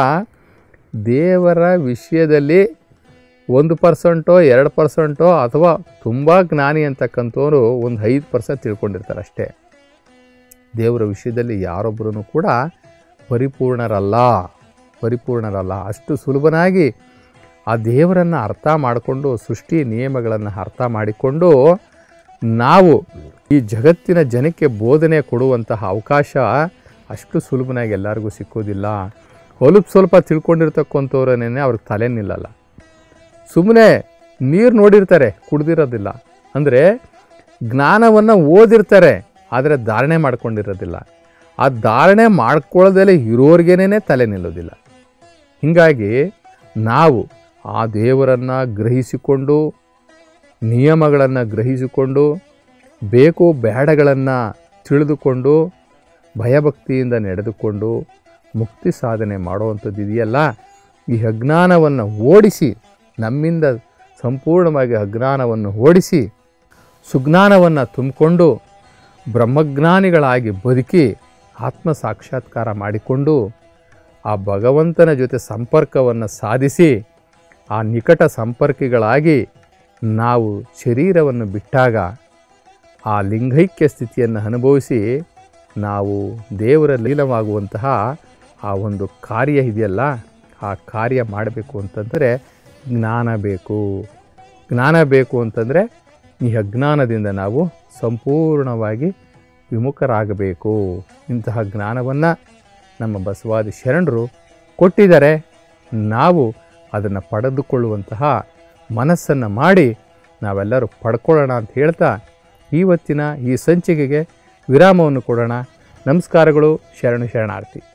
ದೇವರ ವಿಷಯದಲ್ಲಿ ಒಂದು ಪರ್ಸೆಂಟೋ ಎರಡು ಪರ್ಸೆಂಟೋ ಅಥವಾ ತುಂಬ ಜ್ಞಾನಿ ಅಂತಕ್ಕಂಥವ್ರು ಒಂದು ಐದು ಪರ್ಸೆಂಟ್ ತಿಳ್ಕೊಂಡಿರ್ತಾರೆ ಅಷ್ಟೇ. ದೇವರ ವಿಷಯದಲ್ಲಿ ಯಾರೊಬ್ಬರೂ ಕೂಡ ಪರಿಪೂರ್ಣರಲ್ಲ ಪರಿಪೂರ್ಣರಲ್ಲ ಅಷ್ಟು ಸುಲಭನಾಗಿ ಆ ದೇವರನ್ನು ಅರ್ಥ ಮಾಡಿಕೊಂಡು, ಸೃಷ್ಟಿ ನಿಯಮಗಳನ್ನು ಅರ್ಥ ಮಾಡಿಕೊಂಡು ನಾವು ಈ ಜಗತ್ತಿನ ಜನಕ್ಕೆ ಬೋಧನೆ ಕೊಡುವಂತಹ ಅವಕಾಶ ಅಷ್ಟು ಸುಲಭನಾಗಿ ಎಲ್ಲರಿಗೂ ಸಿಕ್ಕೋದಿಲ್ಲ. ಸ್ವಲ್ಪ ಸ್ವಲ್ಪ ತಿಳ್ಕೊಂಡಿರ್ತಕ್ಕಂಥವ್ರನ್ನೇ ಅವ್ರಿಗೆ ತಲೆ ನಿಲ್ಲಲ್ಲ. ಸುಮ್ಮನೆ ನೀರು ನೋಡಿರ್ತಾರೆ, ಕುಡ್ದಿರೋದಿಲ್ಲ. ಅಂದರೆ ಜ್ಞಾನವನ್ನು ಓದಿರ್ತಾರೆ, ಆದರೆ ಧಾರಣೆ ಮಾಡ್ಕೊಂಡಿರೋದಿಲ್ಲ. ಆ ಧಾರಣೆ ಮಾಡ್ಕೊಳ್ಳೋದಲ್ಲೇ ಇರೋರಿಗೇನೇ ತಲೆ ನಿಲ್ಲೋದಿಲ್ಲ. ಹೀಗಾಗಿ ನಾವು ಆ ದೇವರನ್ನು ಗ್ರಹಿಸಿಕೊಂಡು, ನಿಯಮಗಳನ್ನು ಗ್ರಹಿಸಿಕೊಂಡು, ಬೇಕು ಬೇಡಗಳನ್ನು ತಿಳಿದುಕೊಂಡು, ಭಯಭಕ್ತಿಯಿಂದ ನಡೆದುಕೊಂಡು ಮುಕ್ತಿ ಸಾಧನೆ ಮಾಡುವಂಥದ್ದು ಇದೆಯಲ್ಲ, ಈ ಅಜ್ಞಾನವನ್ನು ಓಡಿಸಿ, ನಮ್ಮಿಂದ ಸಂಪೂರ್ಣವಾಗಿ ಅಜ್ಞಾನವನ್ನು ಓಡಿಸಿ ಸುಜ್ಞಾನವನ್ನು ತುಂಬಿಕೊಂಡು ಬ್ರಹ್ಮಜ್ಞಾನಿಗಳಾಗಿ ಬದುಕಿ ಆತ್ಮ ಸಾಕ್ಷಾತ್ಕಾರ ಮಾಡಿಕೊಂಡು ಆ ಭಗವಂತನ ಜೊತೆ ಸಂಪರ್ಕವನ್ನು ಸಾಧಿಸಿ ಆ ನಿಕಟ ಸಂಪರ್ಕಿಗಳಾಗಿ ನಾವು ಶರೀರವನ್ನು ಬಿಟ್ಟಾಗ ಆ ಲಿಂಗೈಕ್ಯ ಸ್ಥಿತಿಯನ್ನು ಅನುಭವಿಸಿ ನಾವು ದೇವರ ಲೀನವಾಗುವಂತಹ ಆ ಒಂದು ಕಾರ್ಯ ಇದೆಯಲ್ಲ, ಆ ಕಾರ್ಯ ಮಾಡಬೇಕು ಅಂತಂದರೆ ಜ್ಞಾನ ಬೇಕು. ಜ್ಞಾನ ಬೇಕು ಅಂತಂದರೆ ಈ ಅಜ್ಞಾನದಿಂದ ನಾವು ಸಂಪೂರ್ಣವಾಗಿ ವಿಮುಖರಾಗಬೇಕು. ಇಂತಹ ಜ್ಞಾನವನ್ನು ನಮ್ಮ ಬಸವಾದಿ ಶರಣರು ಕೊಟ್ಟಿದ್ದಾರೆ. ನಾವು ಅದನ್ನು ಪಡೆದುಕೊಳ್ಳುವಂತಹ ಮನಸ್ಸನ್ನು ಮಾಡಿ ನಾವೆಲ್ಲರೂ ಪಡ್ಕೊಳ್ಳೋಣ ಅಂತ ಹೇಳ್ತಾ ಇವತ್ತಿನ ಈ ಸಂಚಿಕೆಗೆ ವಿರಾಮವನ್ನು ಕೊಡೋಣ. ನಮಸ್ಕಾರಗಳು. ಶರಣು ಶರಣಾರ್ಥಿ.